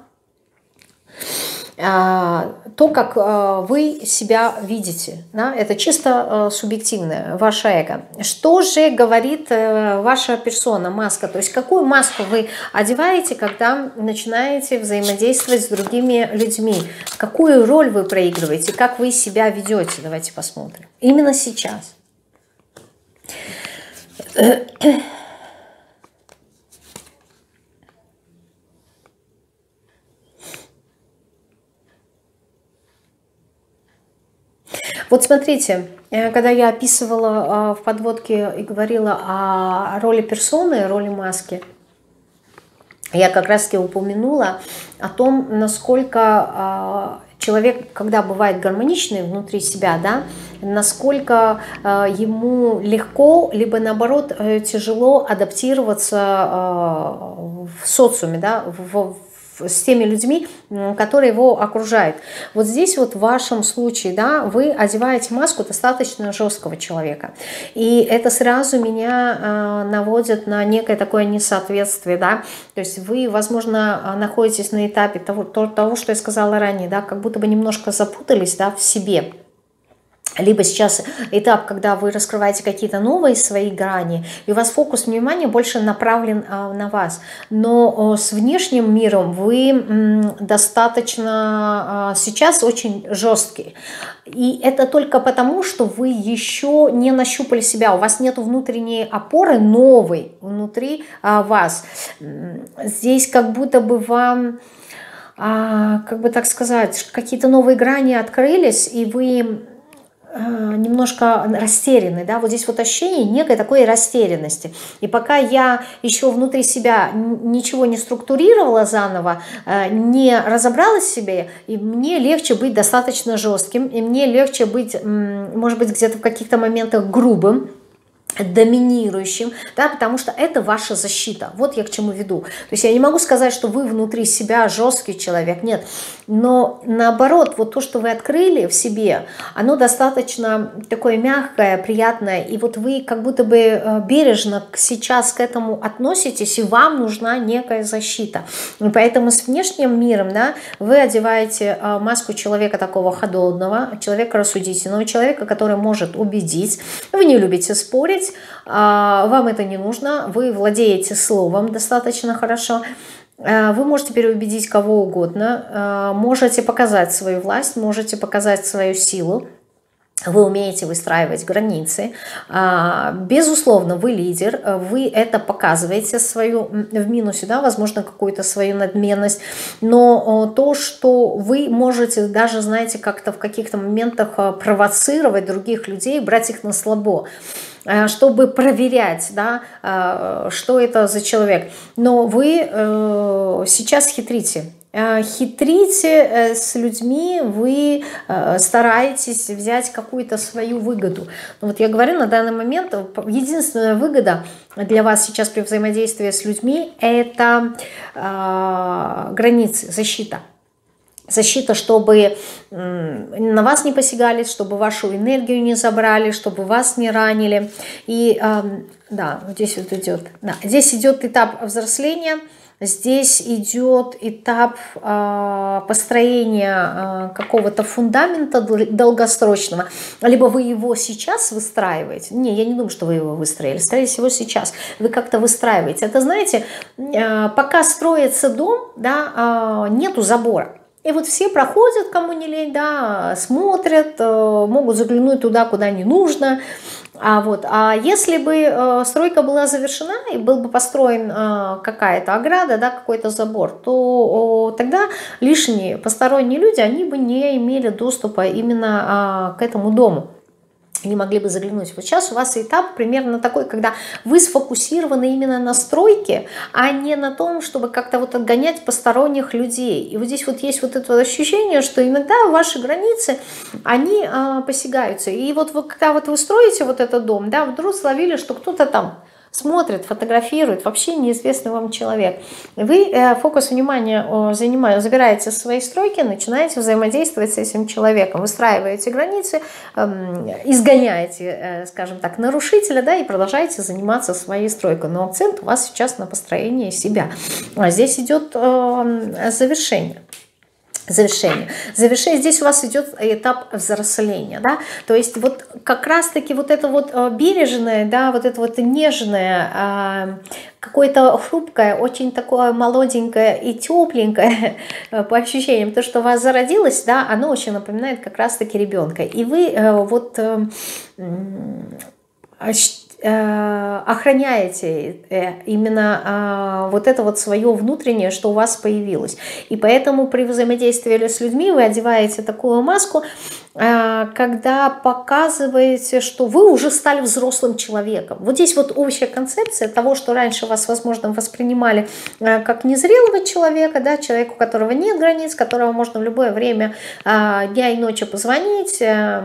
То, как вы себя видите, да, это чисто субъективное, ваше эго. Что же говорит ваша персона, маска? То есть какую маску вы одеваете, когда начинаете взаимодействовать с другими людьми? Какую роль вы проигрываете? Как вы себя ведете? Давайте посмотрим. Именно сейчас. Вот смотрите, когда я описывала в подводке и говорила о роли персоны, роли маски, я как раз-таки упомянула о том, насколько человек, когда бывает гармоничный внутри себя, да, насколько ему легко, либо наоборот тяжело адаптироваться в социуме, да, в с теми людьми, которые его окружают. Вот здесь вот в вашем случае, да, вы одеваете маску достаточно жесткого человека. И это сразу меня э, наводит на некое такое несоответствие, да. То есть вы, возможно, находитесь на этапе того, того, что я сказала ранее, да, как будто бы немножко запутались, да, в себе. Либо сейчас этап, когда вы раскрываете какие-то новые свои грани, и у вас фокус внимания больше направлен а, на вас. Но а, с внешним миром вы м, достаточно а, сейчас очень жесткий. И это только потому, что вы еще не нащупали себя, у вас нет внутренней опоры новой внутри а, вас. Здесь как будто бы вам, а, как бы так сказать, какие-то новые грани открылись, и вы немножко растерянный, да, вот здесь вот ощущение некой такой растерянности. И пока я еще внутри себя ничего не структурировала заново, не разобралась в себе, и мне легче быть достаточно жестким, и мне легче быть, может быть, где-то в каких-то моментах грубым, доминирующим, да, потому что это ваша защита. Вот я к чему веду. То есть я не могу сказать, что вы внутри себя жесткий человек, нет. Но наоборот, вот то, что вы открыли в себе, оно достаточно такое мягкое, приятное, и вот вы как будто бы бережно сейчас к этому относитесь, и вам нужна некая защита. И поэтому с внешним миром, да, вы одеваете маску человека такого холодного, человека рассудительного, человека, который может убедить. Вы не любите спорить, вам это не нужно, вы владеете словом достаточно хорошо, вы можете переубедить кого угодно, можете показать свою власть, можете показать свою силу, вы умеете выстраивать границы, безусловно, вы лидер, вы это показываете свою, в минусе, да, возможно, какую-то свою надменность, но то, что вы можете даже, знаете, как-то в каких-то моментах провоцировать других людей, брать их на слабо, чтобы проверять, да, что это за человек. Но вы сейчас хитрите. Хитрите с людьми, вы стараетесь взять какую-то свою выгоду. Но вот я говорю, на данный момент единственная выгода для вас сейчас при взаимодействии с людьми – это границы, защита. Защита, чтобы на вас не посягали, чтобы вашу энергию не забрали, чтобы вас не ранили. И да, здесь вот идет, да, здесь идет этап взросления. Здесь идет этап э, построения э, какого-то фундамента долгосрочного. Либо вы его сейчас выстраиваете. Не, я не думаю, что вы его выстроили. Скорее всего, сейчас вы как-то выстраиваете. Это, знаете, э, пока строится дом, да, э, нету забора. И вот все проходят, кому не лень, да, смотрят, э, могут заглянуть туда, куда не нужно. А, вот, а если бы э, стройка была завершена и был бы построен э, какая-то ограда, да, какой-то забор, то э, тогда лишние посторонние люди, они бы не имели доступа именно э, к этому дому. не могли бы заглянуть. Вот сейчас у вас этап примерно такой, когда вы сфокусированы именно на стройке, а не на том, чтобы как-то вот отгонять посторонних людей. И вот здесь вот есть вот это ощущение, что иногда ваши границы, они а, посягаются. И вот вы, когда вот вы строите вот этот дом, да, вдруг словили, что кто-то там смотрит, фотографирует, вообще неизвестный вам человек. Вы э, фокус внимания э, занимаете, забираете со своей стройки, начинаете взаимодействовать с этим человеком, выстраиваете границы, э, изгоняете, э, скажем так, нарушителя, да, и продолжаете заниматься своей стройкой. Но акцент у вас сейчас на построении себя. А здесь идет э, завершение. Завершение. Завершение. Здесь у вас идет этап взросления, да, то есть вот как раз-таки вот это вот бережное, да, вот это вот нежное, какое-то хрупкое, очень такое молоденькое и тепленькое по ощущениям, то, что у вас зародилось, да, оно очень напоминает как раз-таки ребенка, и вы вот охраняете именно вот это вот свое внутреннее, что у вас появилось. И поэтому при взаимодействии с людьми вы одеваете такую маску, когда показываете, что вы уже стали взрослым человеком. Вот здесь вот общая концепция того, что раньше вас, возможно, воспринимали как незрелого человека, да, человека, у которого нет границ, которого можно в любое время дня и ночи позвонить,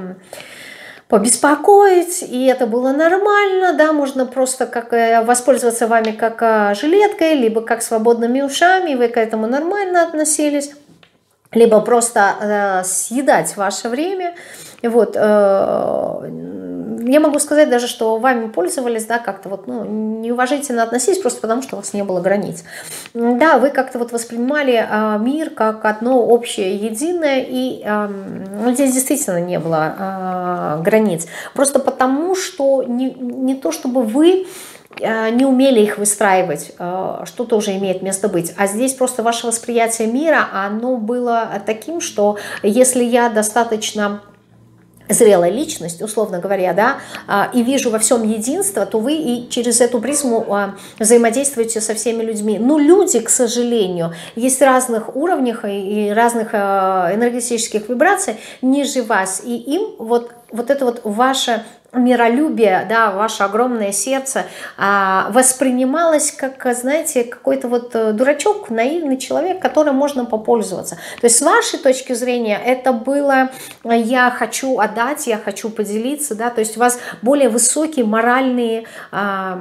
побеспокоить, и это было нормально, да, можно просто как воспользоваться вами как жилеткой, либо как свободными ушами, вы к этому нормально относились, либо просто э, съедать ваше время. Вот, э, я могу сказать даже, что вами пользовались, да, как-то вот, ну, неуважительно относились, просто потому что у вас не было границ. Да, вы как-то вот воспринимали э, мир как одно общее, единое, и э, ну, здесь действительно не было э, границ. Просто потому, что не, не то, чтобы вы не умели их выстраивать, что-то уже имеет место быть. А здесь просто ваше восприятие мира, оно было таким, что если я достаточно зрелая личность, условно говоря, да, и вижу во всем единство, то вы и через эту призму взаимодействуете со всеми людьми. Но люди, к сожалению, есть разных уровнях и разных энергетических вибраций ниже вас, и им вот, вот это вот ваше миролюбие, да, ваше огромное сердце а, воспринималось как, знаете, какой-то вот дурачок, наивный человек, которым можно попользоваться. То есть с вашей точки зрения это было «я хочу отдать, я хочу поделиться», да, то есть у вас более высокие моральные а,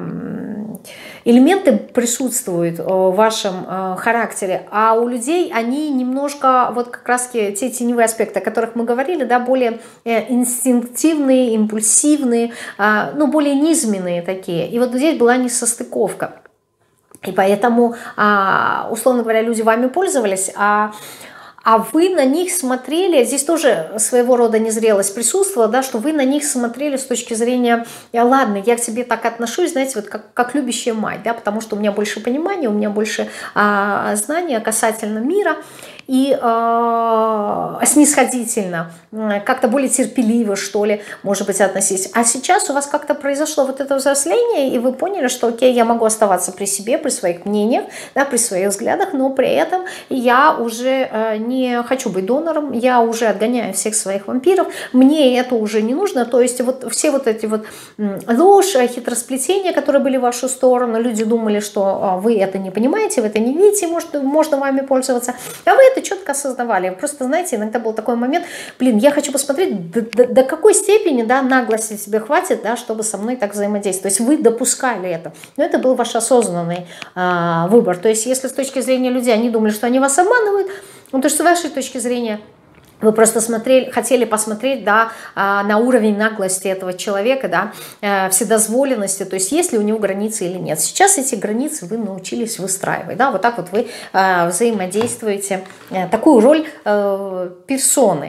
элементы присутствуют в вашем а, характере, а у людей они немножко, вот как раз те теневые аспекты, о которых мы говорили, да, более инстинктивные, импульсивные, ну, более низменные такие. И вот здесь была несостыковка. И поэтому, условно говоря, люди вами пользовались, а, а вы на них смотрели, здесь тоже своего рода незрелость присутствовала, да, что вы на них смотрели с точки зрения, ладно, я к тебе так отношусь, знаете, вот как, как любящая мать, да, потому что у меня больше понимания, у меня больше а, знания касательно мира, и э, снисходительно, как-то более терпеливо, что ли, может быть, относиться. А сейчас у вас как-то произошло вот это взросление, и вы поняли, что окей, я могу оставаться при себе, при своих мнениях, да, при своих взглядах, но при этом я уже э, не хочу быть донором, я уже отгоняю всех своих вампиров, мне это уже не нужно. То есть вот все вот эти вот ложь, хитросплетения, которые были в вашу сторону, люди думали, что вы это не понимаете, вы это не видите, может, можно вами пользоваться, а вы это четко осознавали. Просто, знаете, иногда был такой момент, блин, я хочу посмотреть, до, до, до какой степени, да, наглости тебе хватит, да, чтобы со мной так взаимодействовать. То есть вы допускали это. Но это был ваш осознанный а, выбор. То есть если с точки зрения людей они думали, что они вас обманывают, ну, то, что с вашей точки зрения вы просто смотрели, хотели посмотреть, да, на уровень наглости этого человека, да, вседозволенности, то есть есть ли у него границы или нет. Сейчас эти границы вы научились выстраивать, да, вот так вот вы взаимодействуете, такую роль персоны,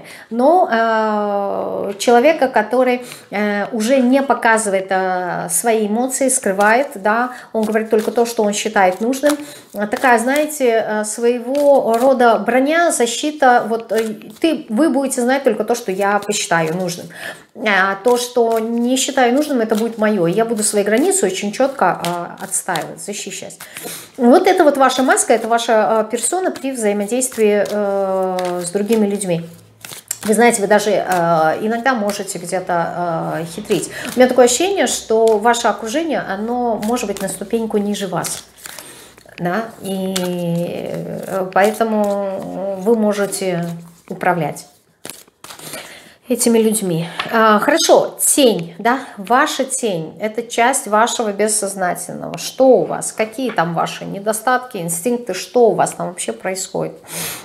но человека, который уже не показывает свои эмоции, скрывает, да, он говорит только то, что он считает нужным, такая, знаете, своего рода броня, защита, вот ты вы будете знать только то, что я посчитаю нужным. А то, что не считаю нужным, это будет мое. Я буду свои границы очень четко а, отстаивать, защищать. Вот это вот ваша маска, это ваша а, персона при взаимодействии а, с другими людьми. Вы знаете, вы даже э, иногда можете где-то э, хитрить. У меня такое ощущение, что ваше окружение, оно может быть на ступеньку ниже вас. Да? И поэтому вы можете управлять этими людьми. А, хорошо, тень, да, ваша тень, это часть вашего бессознательного. Что у вас? Какие там ваши недостатки, инстинкты, что у вас там вообще происходит?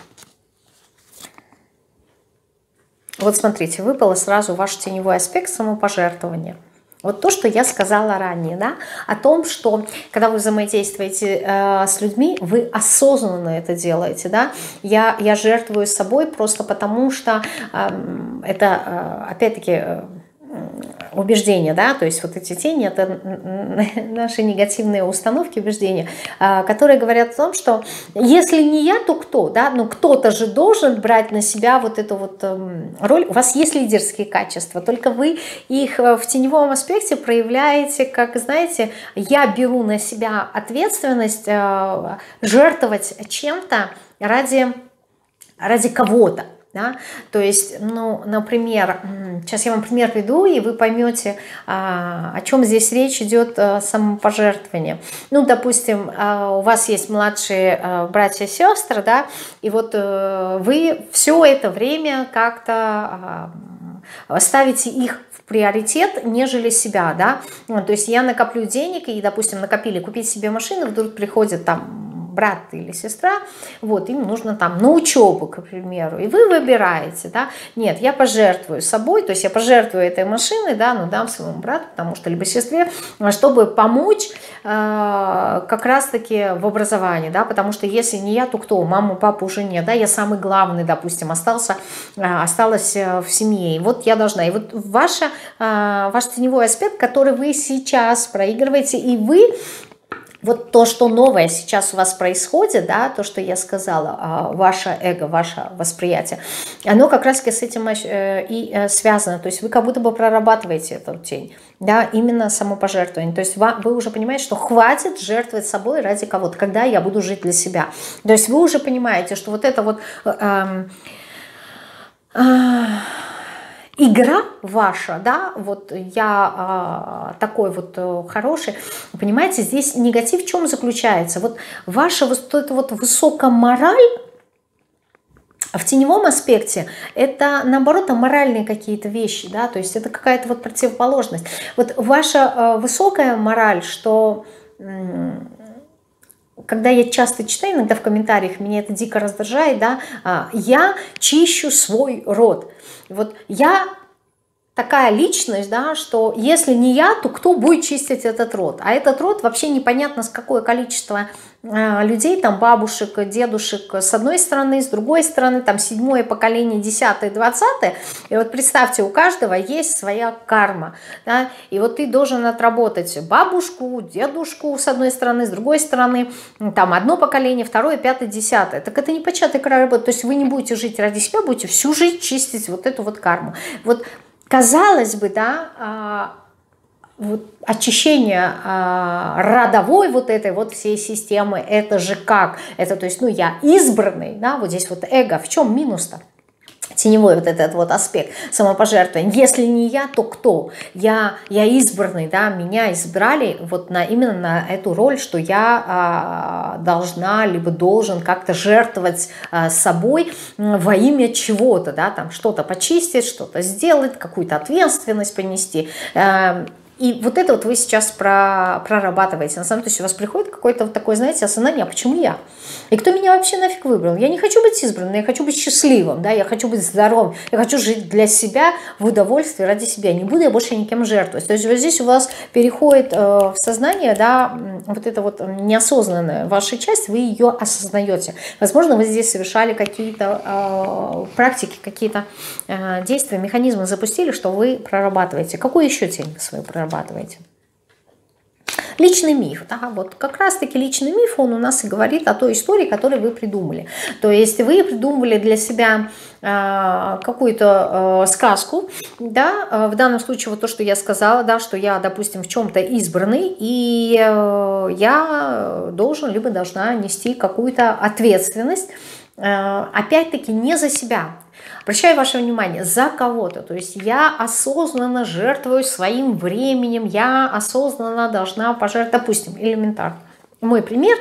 Вот смотрите, выпало сразу ваш теневой аспект самопожертвования. Вот то, что я сказала ранее, да, о том, что когда вы взаимодействуете э, с людьми, вы осознанно это делаете, да. Я, я жертвую собой просто потому, что э, это, э, опять-таки, э, убеждения, да, то есть вот эти тени, это наши негативные установки, убеждения, которые говорят о том, что если не я, то кто, да, ну кто-то же должен брать на себя вот эту вот роль. У вас есть лидерские качества, только вы их в теневом аспекте проявляете, как, знаете, я беру на себя ответственность жертвовать чем-то ради, ради кого-то. Да? То есть, ну, например, сейчас я вам пример приведу, и вы поймете, о чем здесь речь идет, самопожертвование. Ну, допустим, у вас есть младшие братья и сестры, да, и вот вы все это время как-то ставите их в приоритет, нежели себя, да. То есть я накоплю денег, и, допустим, накопили купить себе машину, вдруг приходит там брат или сестра, вот, им нужно там на учебу, к примеру, и вы выбираете, да, нет, я пожертвую собой, то есть я пожертвую этой машиной, да, ну, дам своему брату, потому что, либо сестре, чтобы помочь э, как раз-таки в образовании, да, потому что если не я, то кто? Маму, папу уже нет, да, я самый главный, допустим, остался, э, осталась в семье, и вот я должна, и вот ваша, э, ваш теневой аспект, который вы сейчас проигрываете, и вы вот то, что новое сейчас у вас происходит, да, то, что я сказала, ваше эго, ваше восприятие, оно как раз с этим и связано. То есть вы как будто бы прорабатываете эту тень, да, именно самопожертвование. То есть вы уже понимаете, что хватит жертвовать собой ради кого-то, когда я буду жить для себя. То есть вы уже понимаете, что вот это вот... Эм, э, игра ваша, да, вот я а, такой вот а, хороший, понимаете, здесь негатив в чем заключается? Вот ваша вот эта вот высокая мораль в теневом аспекте, это наоборот аморальные какие-то вещи, да, то есть это какая-то вот противоположность. Вот ваша а, высокая мораль, что... Когда я часто читаю, иногда в комментариях, меня это дико раздражает, да, я чищу свой род. Вот я такая личность, да, что если не я, то кто будет чистить этот род? А этот род вообще непонятно с какое количество э, людей, там бабушек, дедушек с одной стороны, с другой стороны, там седьмое поколение, десятое, двадцатое. И вот представьте, у каждого есть своя карма, да, и вот ты должен отработать бабушку, дедушку с одной стороны, с другой стороны, там одно поколение, второе, пятое, десятое. Так это непочатый край работы, то есть вы не будете жить ради себя, будете всю жизнь чистить вот эту вот карму. Вот казалось бы, да, вот очищение родовой вот этой вот всей системы, это же как? Это, то есть, ну, я избранный, да, вот здесь вот эго. В чем минус-то? Теневой вот этот вот аспект самопожертвования. Если не я, то кто? Я, я избранный, да, меня избрали вот на, именно на эту роль, что я а, должна, либо должен как-то жертвовать а, собой во имя чего-то, да, там что-то почистить, что-то сделать, какую-то ответственность понести. А, И вот это вот вы сейчас про, прорабатываете. На самом деле, то есть у вас приходит какое-то вот такое, знаете, осознание, а почему я? И кто меня вообще нафиг выбрал? Я не хочу быть избранным, я хочу быть счастливым, да, я хочу быть здоровым, я хочу жить для себя в удовольствии, ради себя. Не буду я больше никем жертвовать. То есть вот здесь у вас переходит э, в сознание, да, вот эта вот неосознанная ваша часть, вы ее осознаете. Возможно, вы здесь совершали какие-то э, практики, какие-то э, действия, механизмы запустили, что вы прорабатываете. Какую еще тень вы свою прорабатываете? Личный миф, да, вот как раз-таки личный миф, он у нас и говорит о той истории, которую вы придумали. То есть вы придумали для себя э, какую-то э, сказку, да, э, в данном случае вот то, что я сказала, да, что я, допустим, в чем-то избранный, и э, я должен, либо должна нести какую-то ответственность, э, опять-таки не за себя. Обращаю ваше внимание, за кого-то. То есть я осознанно жертвую своим временем, я осознанно должна пожертвовать, допустим, элементарно. Мой пример,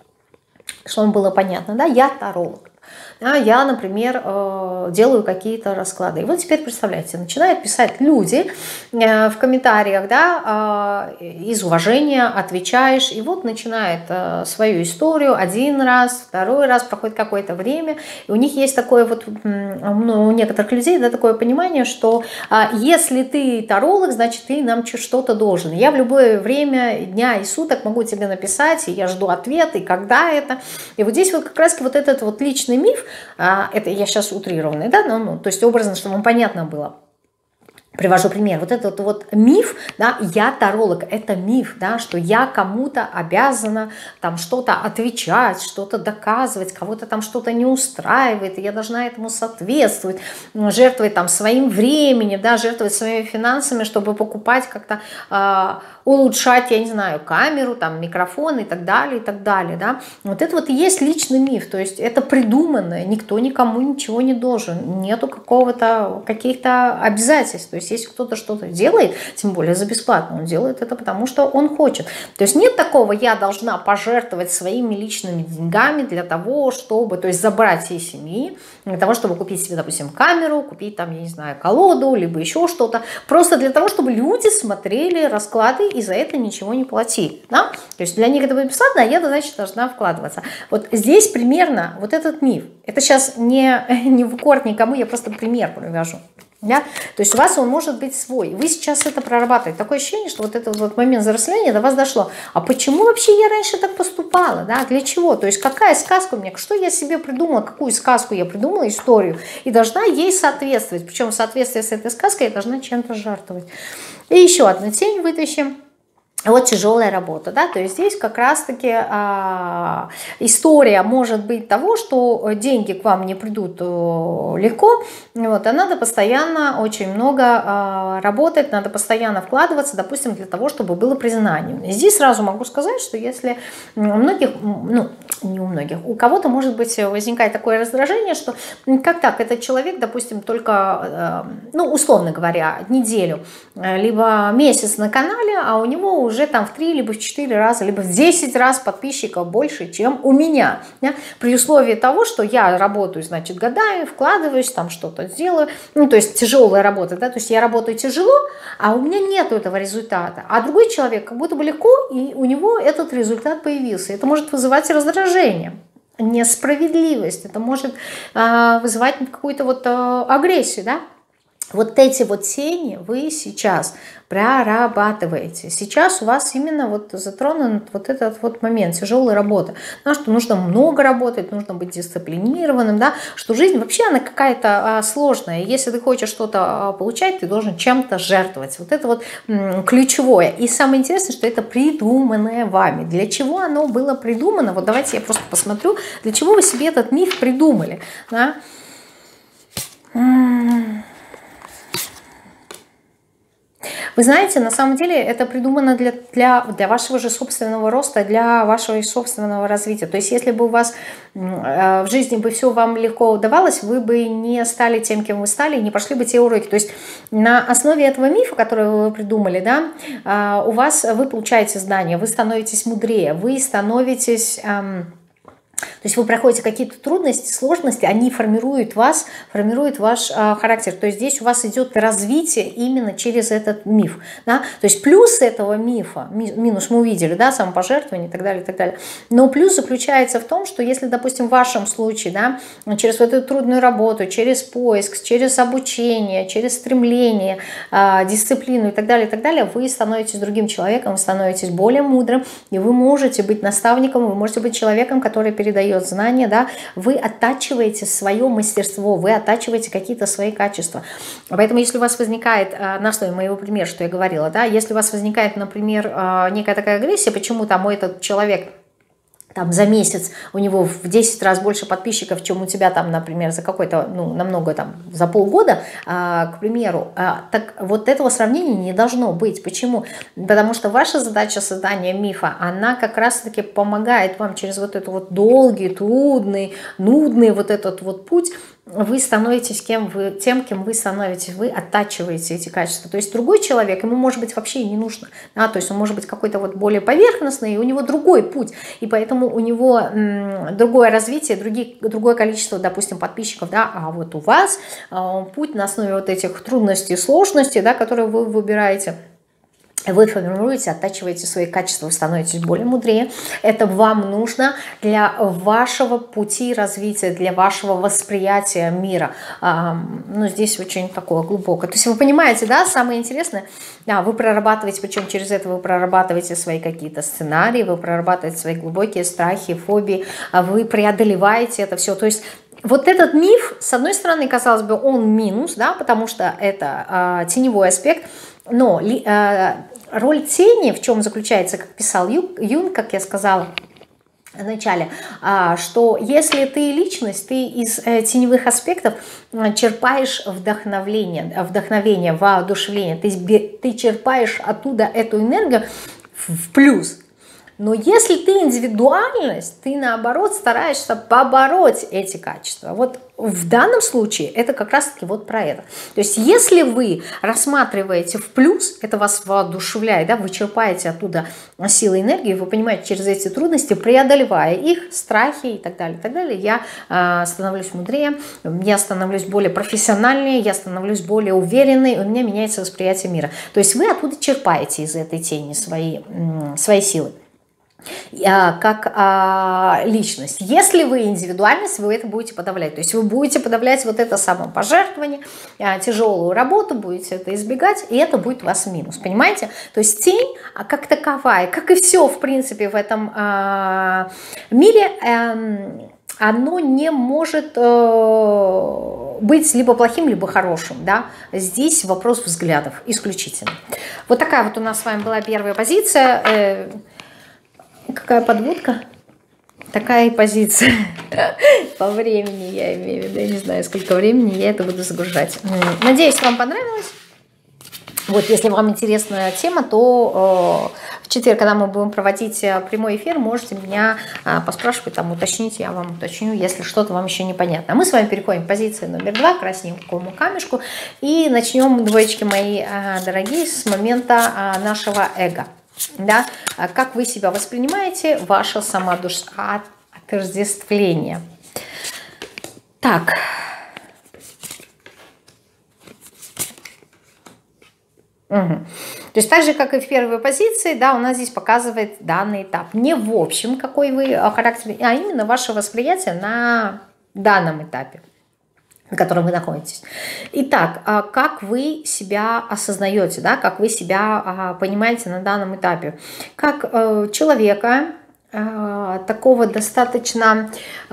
чтобы вам было понятно, да, я таролог. Да, я, например, делаю какие-то расклады. И вот теперь представляете, начинают писать люди в комментариях, да, из уважения отвечаешь, и вот начинает свою историю один раз, второй раз, проходит какое-то время, и у них есть такое вот, ну, у некоторых людей, да, такое понимание, что если ты таролог, значит, ты нам что-то должен. Я в любое время дня и суток могу тебе написать, и я жду ответа, и когда это. И вот здесь вот как раз вот этот вот личный миф, это я сейчас утрированный, да, ну, ну, то есть образно, чтобы вам понятно было. Привожу пример. Вот этот вот миф, да, я таролог, это миф, да, что я кому-то обязана там что-то отвечать, что-то доказывать, кого-то там что-то не устраивает, и я должна этому соответствовать, жертвовать там своим временем, да, жертвовать своими финансами, чтобы покупать как-то, э, улучшать, я не знаю, камеру, там, микрофон и так далее, и так далее, да. Вот это вот и есть личный миф, то есть это придуманное, никто никому ничего не должен, нету какого-то, каких-то обязательств, то есть если кто-то что-то делает, тем более за бесплатно, он делает это потому, что он хочет. То есть нет такого, я должна пожертвовать своими личными деньгами для того, чтобы, то есть забрать всей семьи, для того, чтобы купить себе, допустим, камеру, купить там, я не знаю, колоду, либо еще что-то, просто для того, чтобы люди смотрели расклады и за это ничего не платили. Да? То есть для них это будет бесплатно, а я, значит, должна вкладываться. Вот здесь примерно вот этот миф. Это сейчас не, не в укор никому, я просто пример привожу. Да? То есть у вас он может быть свой. Вы сейчас это прорабатываете. Такое ощущение, что вот этот вот момент взросления до вас дошло. А почему вообще я раньше так поступала? Да? Для чего? То есть какая сказка у меня? Что я себе придумала? Какую сказку я придумала? Историю. И должна ей соответствовать. Причем в соответствии с этой сказкой я должна чем-то жертвовать. И еще одну тень вытащим. Вот тяжелая работа, да, то есть здесь как раз-таки а, история может быть того, что деньги к вам не придут легко, вот, а надо постоянно очень много а, работать, надо постоянно вкладываться, допустим, для того, чтобы было признание. И здесь сразу могу сказать, что если у многих, ну, не у многих, у кого-то, может быть, возникает такое раздражение, что как так, этот человек, допустим, только, ну, условно говоря, неделю, либо месяц на канале, а у него уже уже там в три, либо в четыре раза, либо в десять раз подписчиков больше, чем у меня. Да? При условии того, что я работаю, значит, годами, вкладываюсь, там что-то делаю. Ну, то есть тяжелая работа, да, то есть я работаю тяжело, а у меня нет этого результата. А другой человек как будто бы легко, и у него этот результат появился. Это может вызывать раздражение, несправедливость, это может э, вызывать какую-то вот э, агрессию, да. Вот эти вот тени вы сейчас прорабатываете. Сейчас у вас именно вот затронут вот этот вот момент тяжелой работы. Да, что нужно много работать, нужно быть дисциплинированным, да, что жизнь вообще она какая-то а, сложная. Если ты хочешь что-то а, получать, ты должен чем-то жертвовать. Вот это вот м, ключевое. И самое интересное, что это придуманное вами. Для чего оно было придумано? Вот давайте я просто посмотрю, для чего вы себе этот миф придумали. Да? Вы знаете, на самом деле это придумано для, для, для вашего же собственного роста, для вашего собственного развития. То есть если бы у вас э, в жизни бы все вам легко удавалось, вы бы не стали тем, кем вы стали, и не прошли бы те уроки. То есть на основе этого мифа, который вы придумали, да, э, у вас, вы получаете знания, вы становитесь мудрее, вы становитесь... Э, То есть вы проходите какие-то трудности, сложности, они формируют вас, формируют ваш э, характер. То есть здесь у вас идет развитие именно через этот миф. Да? То есть плюс этого мифа, ми, минус мы увидели, да, самопожертвование и так далее, и так далее. Но плюс заключается в том, что если, допустим, в вашем случае, да, через вот эту трудную работу, через поиск, через обучение, через стремление, э, дисциплину и так далее, и так далее, вы становитесь другим человеком, вы становитесь более мудрым, и вы можете быть наставником, вы можете быть человеком, который передает дает знания, да, вы оттачиваете свое мастерство, вы оттачиваете какие-то свои качества. Поэтому если у вас возникает, на основе моего примера, что я говорила, да, если у вас возникает, например, некая такая агрессия, почему там этот человек там за месяц у него в десять раз больше подписчиков, чем у тебя там, например, за какой-то, ну, намного там, за полгода, а, к примеру, а, так вот этого сравнения не должно быть. Почему? Потому что ваша задача создания мифа, она как раз-таки помогает вам через вот этот вот долгий, трудный, нудный вот этот вот путь вы становитесь кем вы, тем, кем вы становитесь, вы оттачиваете эти качества. То есть другой человек, ему может быть вообще и не нужно, да, то есть он может быть какой-то вот более поверхностный, и у него другой путь, и поэтому у него м, другое развитие, другие, другое количество, допустим, подписчиков, да, а вот у вас а, путь на основе вот этих трудностей, сложностей, да, которые вы выбираете. Вы формируете, оттачиваете свои качества, вы становитесь более мудрее. Это вам нужно для вашего пути развития, для вашего восприятия мира. А, ну, здесь очень такое глубокое. То есть вы понимаете, да, самое интересное, да, вы прорабатываете, причем через это вы прорабатываете свои какие-то сценарии, вы прорабатываете свои глубокие страхи, фобии, вы преодолеваете это все. То есть вот этот миф, с одной стороны, казалось бы, он минус, да, потому что это а, теневой аспект, но а, роль тени в чем заключается, как писал Юнг, как я сказала в начале, а, что если ты личность, ты из э, теневых аспектов черпаешь вдохновение, вдохновение, воодушевление, ты, ты черпаешь оттуда эту энергию в плюс. Но если ты индивидуальность, ты наоборот стараешься побороть эти качества. Вот в данном случае это как раз-таки вот про это. То есть если вы рассматриваете в плюс, это вас воодушевляет, да, вы черпаете оттуда силы энергии, вы понимаете, через эти трудности, преодолевая их, страхи и так далее, и так далее, я э, становлюсь мудрее, я становлюсь более профессиональнее, я становлюсь более уверенной, у меня меняется восприятие мира. То есть вы оттуда черпаете из этой тени свои, свои силы. Как а, личность. Если вы индивидуальность, вы это будете подавлять. То есть вы будете подавлять вот это самопожертвование, а, тяжелую работу, будете это избегать, и это будет у вас минус. Понимаете? То есть тень как таковая, как и все, в принципе, в этом а, мире, а, оно не может а, быть либо плохим, либо хорошим. Да? Здесь вопрос взглядов исключительно. Вот такая вот у нас с вами была первая позиция. Какая подводка? Такая и позиция. По времени я имею в виду. Я не знаю, сколько времени я это буду загружать. Надеюсь, вам понравилось. Вот, если вам интересна тема, то э, в четверг, когда мы будем проводить прямой эфир, можете меня э, поспрашивать, там, уточнить, я вам уточню, если что-то вам еще непонятно. А мы с вами переходим к позиции номер два, красненькому камешку, и начнем, двоечки мои э, дорогие, с момента э, нашего эго. Да? Как вы себя воспринимаете, ваше самоотождествление. Так. Угу. То есть так же, как и в первой позиции, да, у нас здесь показывает данный этап. Не в общем, какой вы характер, а именно ваше восприятие на данном этапе, на котором вы находитесь. Итак, как вы себя осознаете, да, как вы себя понимаете на данном этапе? Как человека, такого достаточно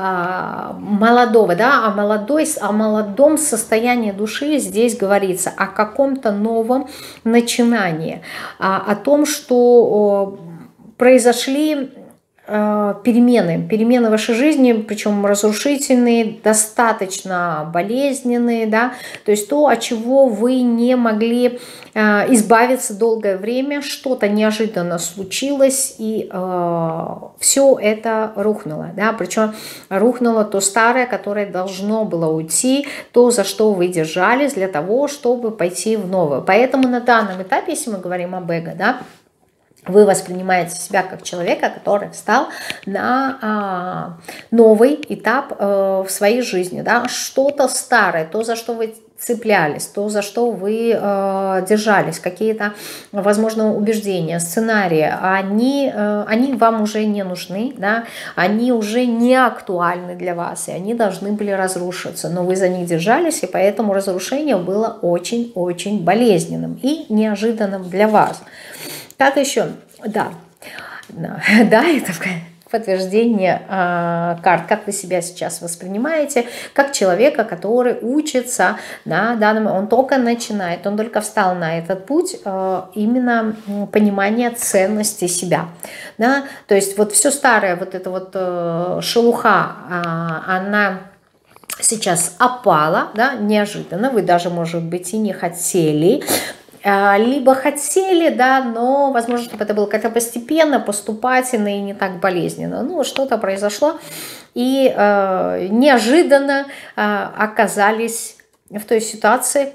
молодого, да, о, молодой, о молодом состоянии души здесь говорится, о каком-то новом начинании, о том, что произошли перемены, перемены в вашей жизни, причем разрушительные, достаточно болезненные, да, то есть то, от чего вы не могли э, избавиться долгое время, что-то неожиданно случилось, и э, все это рухнуло, да, причем рухнуло то старое, которое должно было уйти, то, за что вы держались для того, чтобы пойти в новое. Поэтому на данном этапе, если мы говорим об эго, да, вы воспринимаете себя как человека, который встал на а, новый этап а, в своей жизни. Да? Что-то старое, то, за что вы цеплялись, то, за что вы э, держались, какие-то, возможно, убеждения, сценарии, они, э, они вам уже не нужны, да? Они уже не актуальны для вас, и они должны были разрушиться, но вы за них держались, и поэтому разрушение было очень-очень болезненным и неожиданным для вас. Как еще? Да, да, это подтверждение э, карт, как вы себя сейчас воспринимаете, как человека, который учится на данном, он только начинает, он только встал на этот путь э, именно понимания ценности себя, да, то есть вот все старое, вот эта вот э, шелуха, э, она сейчас опала, да, неожиданно, вы даже, может быть, и не хотели либо хотели, да, но, возможно, чтобы это было как-то постепенно, поступательно и не так болезненно. Ну, что-то произошло, и э, неожиданно э, оказались в той ситуации,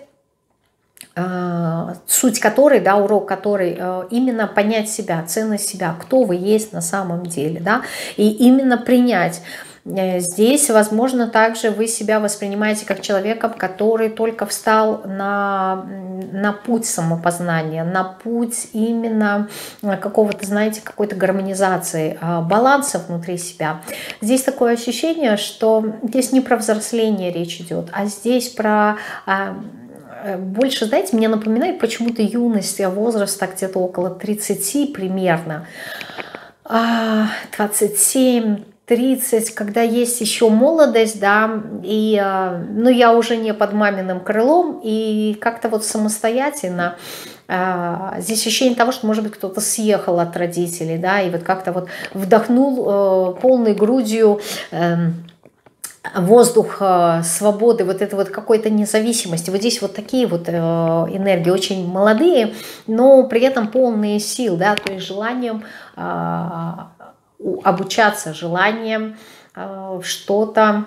э, суть которой, да, урок которой, э, именно понять себя, ценность себя, кто вы есть на самом деле, да, и именно принять. Здесь, возможно, также вы себя воспринимаете как человеком, который только встал на, на путь самопознания, на путь именно какого-то, знаете, какой-то гармонизации, баланса внутри себя. Здесь такое ощущение, что здесь не про взросление речь идет, а здесь про... Больше, знаете, мне напоминает почему-то юность, возраста где-то около тридцати примерно, двадцать семь тридцать, когда есть еще молодость, да, и, ну, я уже не под маминым крылом, и как-то вот самостоятельно, здесь ощущение того, что, может быть, кто-то съехал от родителей, да, и вот как-то вот вдохнул полной грудью воздух свободы, вот это вот какой-то независимости. Вот здесь вот такие вот энергии, очень молодые, но при этом полные сил, да, то есть желанием обучаться, желанием э, что-то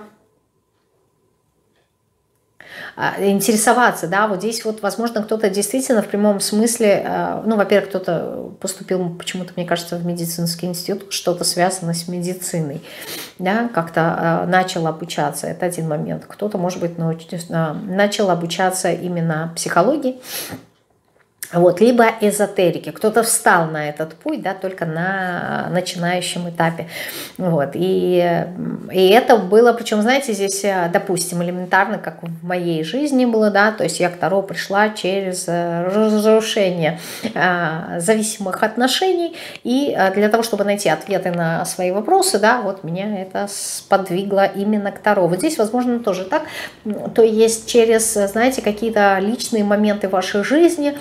э, интересоваться, да, вот здесь вот, возможно, кто-то действительно в прямом смысле, э, ну, во-первых, кто-то поступил почему-то, мне кажется, в медицинский институт, что-то связано с медициной, да, как-то э, начал обучаться, это один момент. Кто-то, может быть, науч... э, начал обучаться именно психологии, вот, либо эзотерики. Кто-то встал на этот путь, да, только на начинающем этапе. Вот, и, и это было, причем, знаете, здесь, допустим, элементарно, как в моей жизни было, да, то есть я к Таро пришла через разрушение зависимых отношений, и для того, чтобы найти ответы на свои вопросы, да, вот меня это сподвигло именно к Таро. Вот здесь, возможно, тоже так, то есть через, знаете, какие-то личные моменты вашей жизни,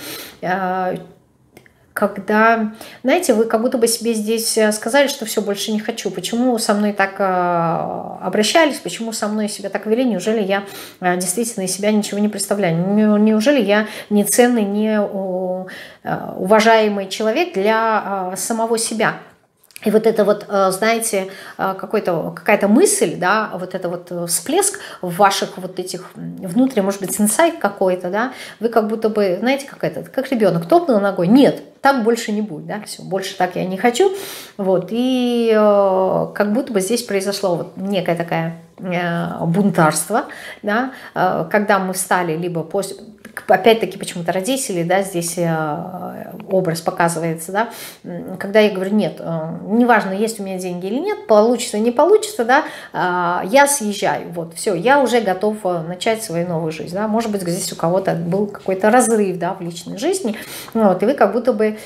когда, знаете, вы как будто бы себе здесь сказали, что все, больше не хочу, почему со мной так обращались, почему со мной себя так вели, неужели я действительно из себя ничего не представляю, неужели я не ценный, не уважаемый человек для самого себя. И вот это вот, знаете, какой-то, какая-то мысль, да, вот это вот всплеск в ваших вот этих внутри, может быть, инсайт какой-то, да, вы как будто бы, знаете, как это, как ребенок топнул ногой, нет, так больше не будет, да, все, больше так я не хочу, вот, и э, как будто бы здесь произошло вот некое такое э, бунтарство, да, э, когда мы встали либо после... Опять-таки почему-то родители, да, здесь образ показывается, да, когда я говорю, нет, неважно, есть у меня деньги или нет, получится, не получится, да, я съезжаю, вот, все, я уже готов начать свою новую жизнь, да, может быть, здесь у кого-то был какой-то разрыв, да, в личной жизни, вот, и вы как будто бы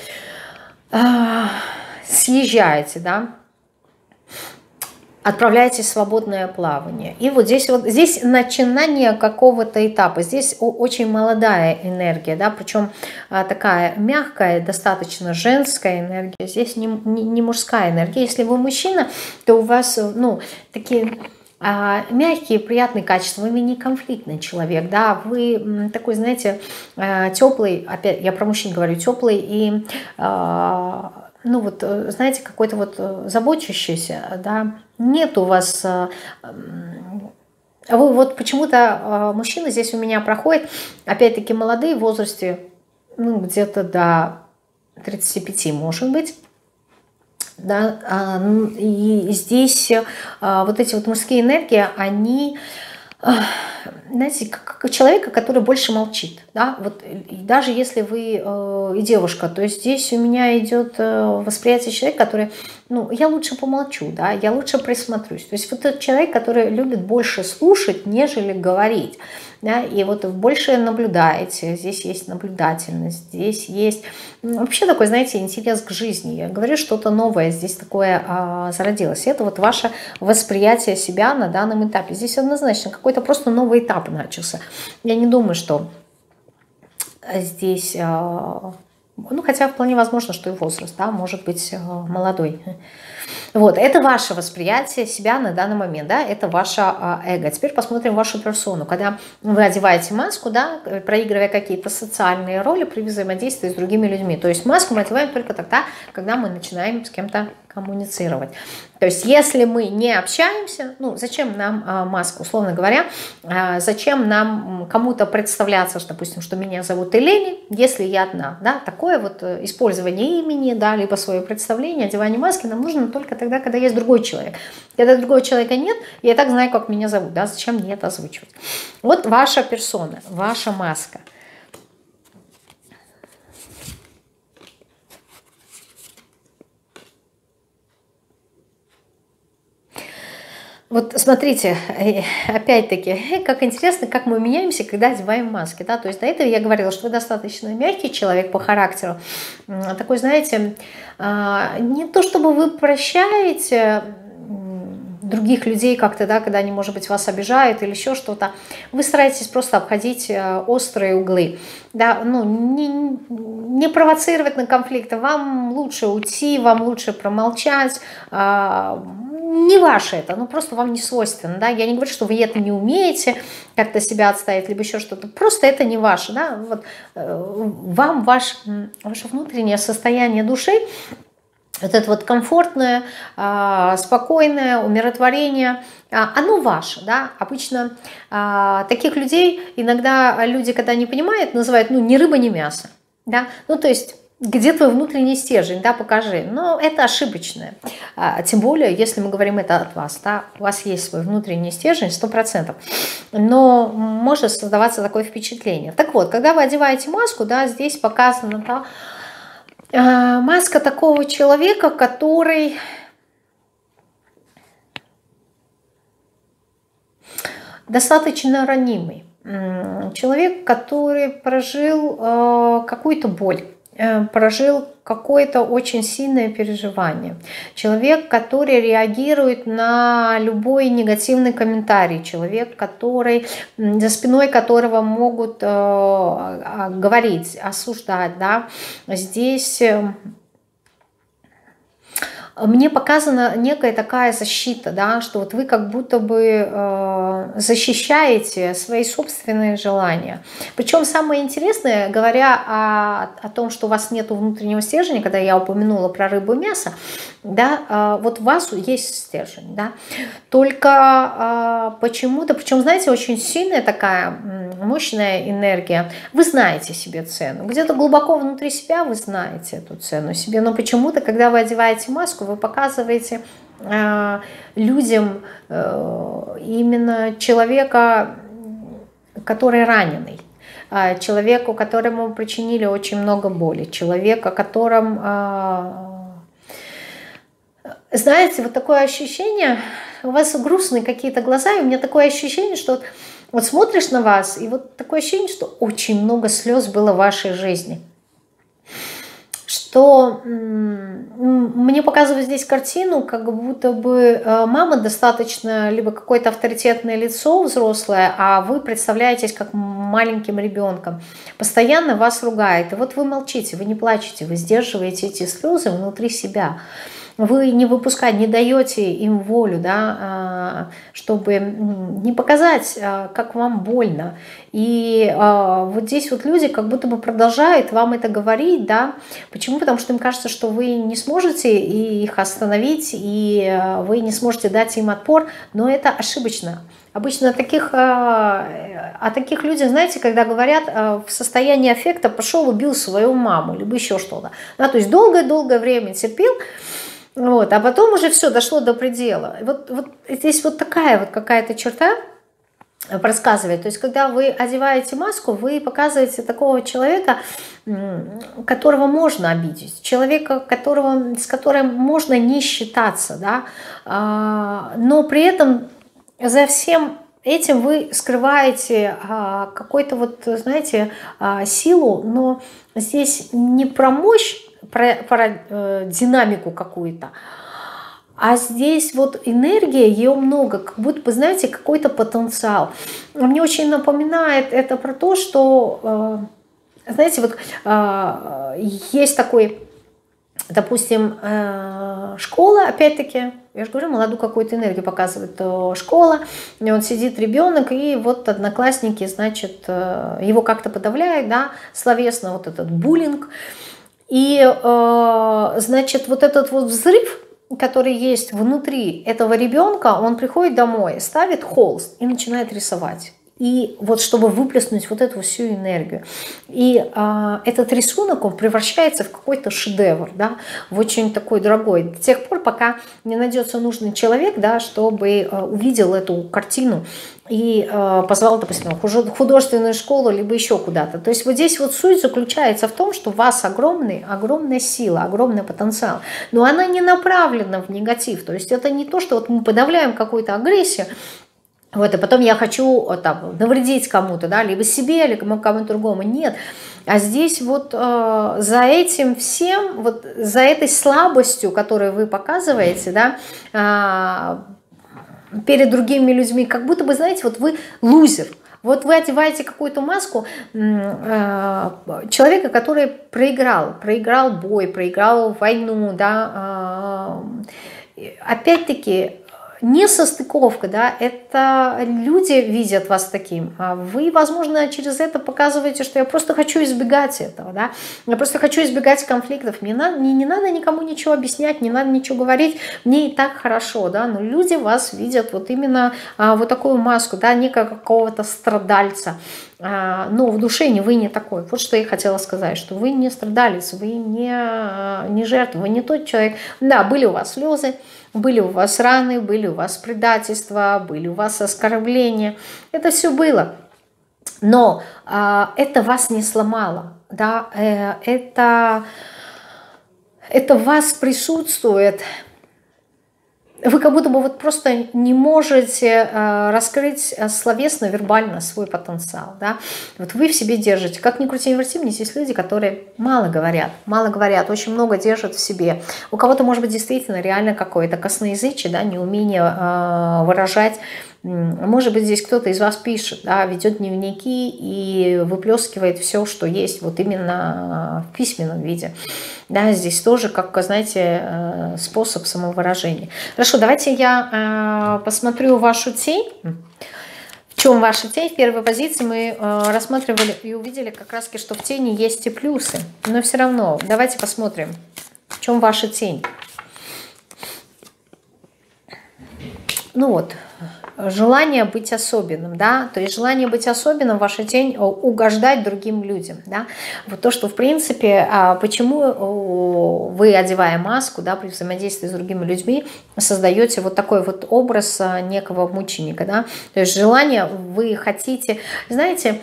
съезжаете, да, отправляетесь в свободное плавание. И вот здесь вот здесь начинание какого-то этапа. Здесь очень молодая энергия, да, причем такая мягкая, достаточно женская энергия. Здесь не, не, не мужская энергия. Если вы мужчина, то у вас, ну, такие а, мягкие, приятные качества. Вы не конфликтный человек, да, вы такой, знаете, теплый, опять я про мужчин говорю, теплый и ну вот, знаете, какой-то вот заботящийся, да, нет у вас, вы вот почему-то мужчины здесь у меня проходят, опять-таки молодые в возрасте, ну где-то до тридцати пяти, может быть, да, и здесь вот эти вот мужские энергии, они... Знаете, как человека, который больше молчит, да, вот даже если вы э, и девушка, то есть здесь у меня идет э, восприятие человека, который, ну, я лучше помолчу, да, я лучше присмотрюсь, то есть вот этот человек, который любит больше слушать, нежели говорить, да, и вот больше наблюдаете, здесь есть наблюдательность, здесь есть ну, вообще такой, знаете, интерес к жизни, я говорю, что-то новое здесь такое а, зародилось, это вот ваше восприятие себя на данном этапе, здесь однозначно какой-то просто новый этап начался, я не думаю, что здесь а, Ну, хотя вполне возможно, что и возраст, да, может быть молодой. Вот, это ваше восприятие себя на данный момент, да, это ваше эго. Теперь посмотрим вашу персону. Когда вы одеваете маску, да, проигрывая какие-то социальные роли при взаимодействии с другими людьми. То есть маску мы одеваем только тогда, когда мы начинаем с кем-то коммуницировать. То есть если мы не общаемся, ну зачем нам а, маска, условно говоря, а, зачем нам кому-то представляться, что, допустим, что меня зовут Элени, если я одна, да, такое вот использование имени, да, либо свое представление, одевание маски нам нужно только тогда, когда есть другой человек. Когда другого человека нет, я и так знаю, как меня зовут, да, зачем мне это озвучивать. Вот ваша персона, ваша маска. Вот смотрите, опять-таки, как интересно, как мы меняемся, когда одеваем маски. Да? То есть до этого я говорила, что вы достаточно мягкий человек по характеру. Такой, знаете, не то чтобы вы прощаете других людей как-то, да, когда они, может быть, вас обижают или еще что-то, вы стараетесь просто обходить острые углы, да, ну, не, не провоцировать на конфликты, вам лучше уйти, вам лучше промолчать, не ваше это, ну просто вам не свойственно, да, я не говорю, что вы это не умеете как-то себя отставить, либо еще что-то, просто это не ваше, да, вот вам ваш, ваше внутреннее состояние души, вот это вот комфортное, спокойное умиротворение, оно ваше, да, обычно таких людей, иногда люди, когда не понимают, называют, ну, ни рыба, ни мясо, да, ну, то есть, где твой внутренний стержень, да, покажи, но это ошибочное, тем более, если мы говорим это от вас, да, у вас есть свой внутренний стержень сто процентов, но может создаваться такое впечатление. Так вот, когда вы одеваете маску, да, здесь показано, да, маска такого человека, который достаточно ранимый. Человек, который прожил какую-то боль, прожил какое-то очень сильное переживание. Человек, который реагирует на любой негативный комментарий. Человек, который, за спиной которого могут э, говорить, осуждать. Да? Здесь мне показана некая такая защита, да, что вот вы как будто бы э, защищаете свои собственные желания. Причем самое интересное, говоря о, о том, что у вас нет внутреннего стержня, когда я упомянула про рыбу и мясо, да, э, вот у вас есть стержень, да, только э, почему-то, причем, знаете, очень сильная такая мощная энергия, вы знаете себе цену, где-то глубоко внутри себя вы знаете эту цену себе, но почему-то, когда вы одеваете маску, вы показываете э, людям э, именно человека, который раненый, э, человеку, которому причинили очень много боли, человека, которым, э, знаете, вот такое ощущение, у вас грустные какие-то глаза, и у меня такое ощущение, что вот, вот смотришь на вас, и вот такое ощущение, что очень много слез было в вашей жизни. Что мне показывают здесь картину, как будто бы мама достаточно, либо какое-то авторитетное лицо взрослое, а вы представляетесь как маленьким ребенком. Постоянно вас ругает. И вот вы молчите, вы не плачете, вы сдерживаете эти слезы внутри себя. Вы не выпускаете, не даете им волю, да, чтобы не показать, как вам больно. И вот здесь вот люди как будто бы продолжают вам это говорить, да. Почему? Потому что им кажется, что вы не сможете их остановить, и вы не сможете дать им отпор, но это ошибочно. Обычно таких, о таких людях, знаете, когда говорят в состоянии аффекта, пошел, убил свою маму, либо еще что-то. Да, то есть долгое-долгое время терпел, вот, а потом уже все дошло до предела. Вот, вот здесь вот такая вот какая-то черта проскальзывает. То есть когда вы одеваете маску, вы показываете такого человека, которого можно обидеть, человека, которого, с которым можно не считаться, да, но при этом за всем этим вы скрываете какую-то вот, знаете, силу, но здесь не про мощь, про, про э, динамику какую-то, а здесь вот энергия, ее много, как будто бы, знаете, какой-то потенциал. Мне очень напоминает это про то, что знаете, вот есть такой, допустим, школа, опять-таки, я же говорю, молодую какую-то энергию показывает школа, и он сидит, ребенок, и вот одноклассники, значит, его как-то подавляют, да, словесно, вот этот буллинг. И, значит, вот этот вот взрыв, который есть внутри этого ребенка, он приходит домой, ставит холст и начинает рисовать. И вот чтобы выплеснуть вот эту всю энергию. И а, этот рисунок, он превращается в какой-то шедевр, да, в очень такой дорогой. До тех пор, пока не найдется нужный человек, да, чтобы а, увидел эту картину и а, позвал, допустим, в художественную школу, либо еще куда-то. То есть вот здесь вот суть заключается в том, что у вас огромный, огромная сила, огромный потенциал. Но она не направлена в негатив. То есть это не то, что вот мы подавляем какую-то агрессию, вот, и потом я хочу там, навредить кому-то, да, либо себе, либо кому-то другому. Нет. А здесь вот э, за этим всем, вот за этой слабостью, которую вы показываете, да, э, перед другими людьми, как будто бы, знаете, вот вы лузер. Вот вы одеваете какую-то маску э, человека, который проиграл, проиграл бой, проиграл войну, да, э, опять-таки, несостыковка, да, это люди видят вас таким, а вы, возможно, через это показываете, что я просто хочу избегать этого, да, я просто хочу избегать конфликтов, мне надо, не, не надо никому ничего объяснять, не надо ничего говорить, мне и так хорошо, да, но люди вас видят вот именно а, вот такую маску, да, не как какого-то страдальца, а, но в душе не, вы не такой. Вот что я хотела сказать, что вы не страдалец, вы не, не жертва, вы не тот человек, да, были у вас слезы, были у вас раны, были у вас предательства, были у вас оскорбления. Это все было. Но э, это вас не сломало. Да? Э, это, это в вас присутствует. Вы как будто бы вот просто не можете э, раскрыть словесно, вербально свой потенциал. Да? Вот вы в себе держите. Как ни крути, ни верти, мне здесь люди, которые мало говорят, мало говорят, очень много держат в себе. У кого-то, может быть, действительно реально какое-то косноязычие, да, неумение э, выражать. Может быть, здесь кто-то из вас пишет, да, ведет дневники и выплескивает все, что есть, вот именно в письменном виде. Да, здесь тоже, как, знаете, способ самовыражения. Хорошо, давайте я посмотрю вашу тень. В чем ваша тень? В первой позиции мы рассматривали и увидели как раз, что в тени есть и плюсы. Но все равно, давайте посмотрим, в чем ваша тень. Ну вот, желание быть особенным, да, то есть желание быть особенным, ваша тень угождать другим людям, да, вот то, что в принципе, почему вы, одевая маску, да, при взаимодействии с другими людьми, создаете вот такой вот образ некого мученика, да, то есть желание, вы хотите, знаете,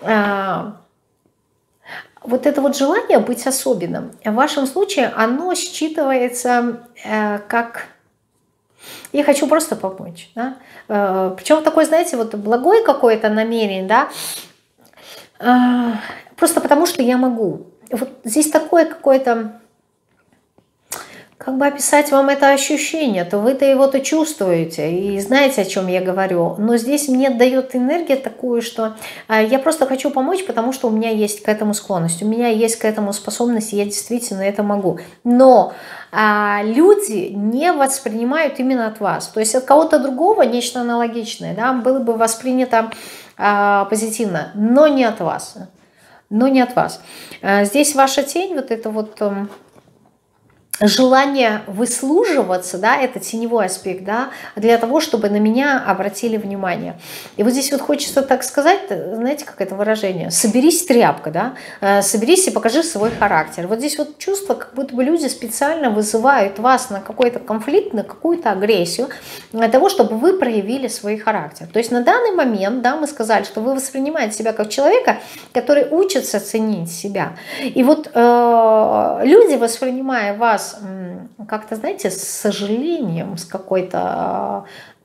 вот это вот желание быть особенным, в вашем случае оно считывается как... Я хочу просто помочь, да? Причем такое, знаете, вот благое какое-то намерение, да, просто потому что я могу. Вот здесь такое какое-то, как бы описать вам это ощущение, то вы-то его-то чувствуете и знаете, о чем я говорю. Но здесь мне дает энергия такую, что я просто хочу помочь, потому что у меня есть к этому склонность, у меня есть к этому способность, и я действительно это могу. Но а, люди не воспринимают именно от вас. То есть от кого-то другого нечто аналогичное, да, было бы воспринято а, позитивно, но не от вас. Но не от вас. А, здесь ваша тень, вот это вот... желание выслуживаться, да, это теневой аспект, да, для того, чтобы на меня обратили внимание. И вот здесь вот хочется так сказать, знаете, как это выражение, соберись, тряпка, да, соберись и покажи свой характер. Вот здесь вот чувство, как будто бы люди специально вызывают вас на какой-то конфликт, на какую-то агрессию, для того, чтобы вы проявили свой характер. То есть на данный момент, да, мы сказали, что вы воспринимаете себя как человека, который учится ценить себя. И вот э, люди, воспринимая вас как-то, знаете, с сожалением, с какой-то...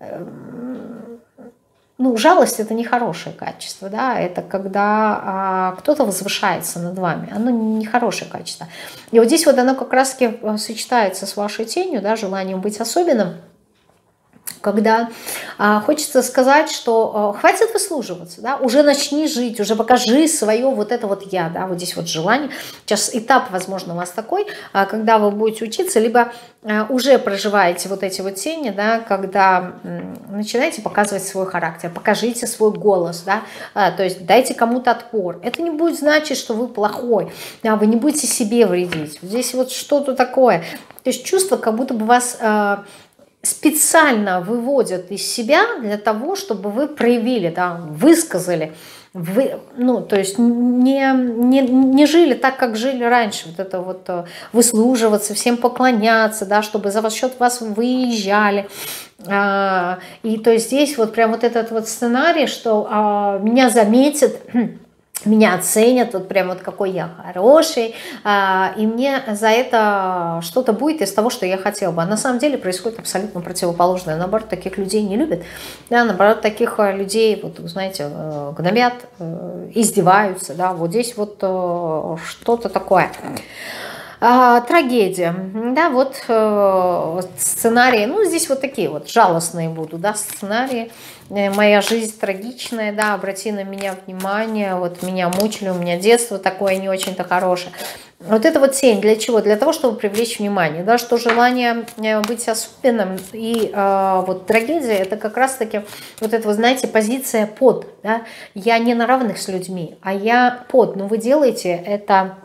Ну, жалость — это нехорошее качество, да, это когда а, кто-то возвышается над вами, оно нехорошее качество. И вот здесь вот оно как раз-таки сочетается с вашей тенью, да, желанием быть особенным. когда а, хочется сказать, что а, хватит выслуживаться, да, уже начни жить, уже покажи свое вот это вот я, да, вот здесь вот желание. Сейчас этап, возможно, у вас такой, а, когда вы будете учиться, либо а, уже проживаете вот эти вот тени, да, когда м, начинаете показывать свой характер, покажите свой голос, да, а, то есть дайте кому-то отпор. Это не будет значить, что вы плохой, да, вы не будете себе вредить. Здесь вот что-то такое, то есть чувство, как будто бы вас... А, специально выводят из себя для того, чтобы вы проявили, да, высказали, вы, ну, то есть не, не, не жили так, как жили раньше, вот это вот выслуживаться, всем поклоняться, да, чтобы за счет вас выезжали. А, и то есть здесь вот прям вот этот вот сценарий, что а, меня заметят, меня оценят, вот прям вот какой я хороший, и мне за это что-то будет из того, что я хотела бы. А на самом деле происходит абсолютно противоположное. Наоборот, таких людей не любят. Да, наоборот, таких людей, вот, знаете, гнобят, издеваются. Да, вот здесь вот что-то такое. А, трагедия, да, вот э, сценарии, ну, здесь вот такие вот жалостные будут, да, сценарии. Моя жизнь трагичная, да, обрати на меня внимание, вот меня мучили, у меня детство такое не очень-то хорошее. Вот это вот тень для чего? Для того, чтобы привлечь внимание, да, что желание быть особенным и э, вот трагедия, это как раз-таки вот это, вы знаете, позиция под, да, я не на равных с людьми, а я под, но вы делаете это...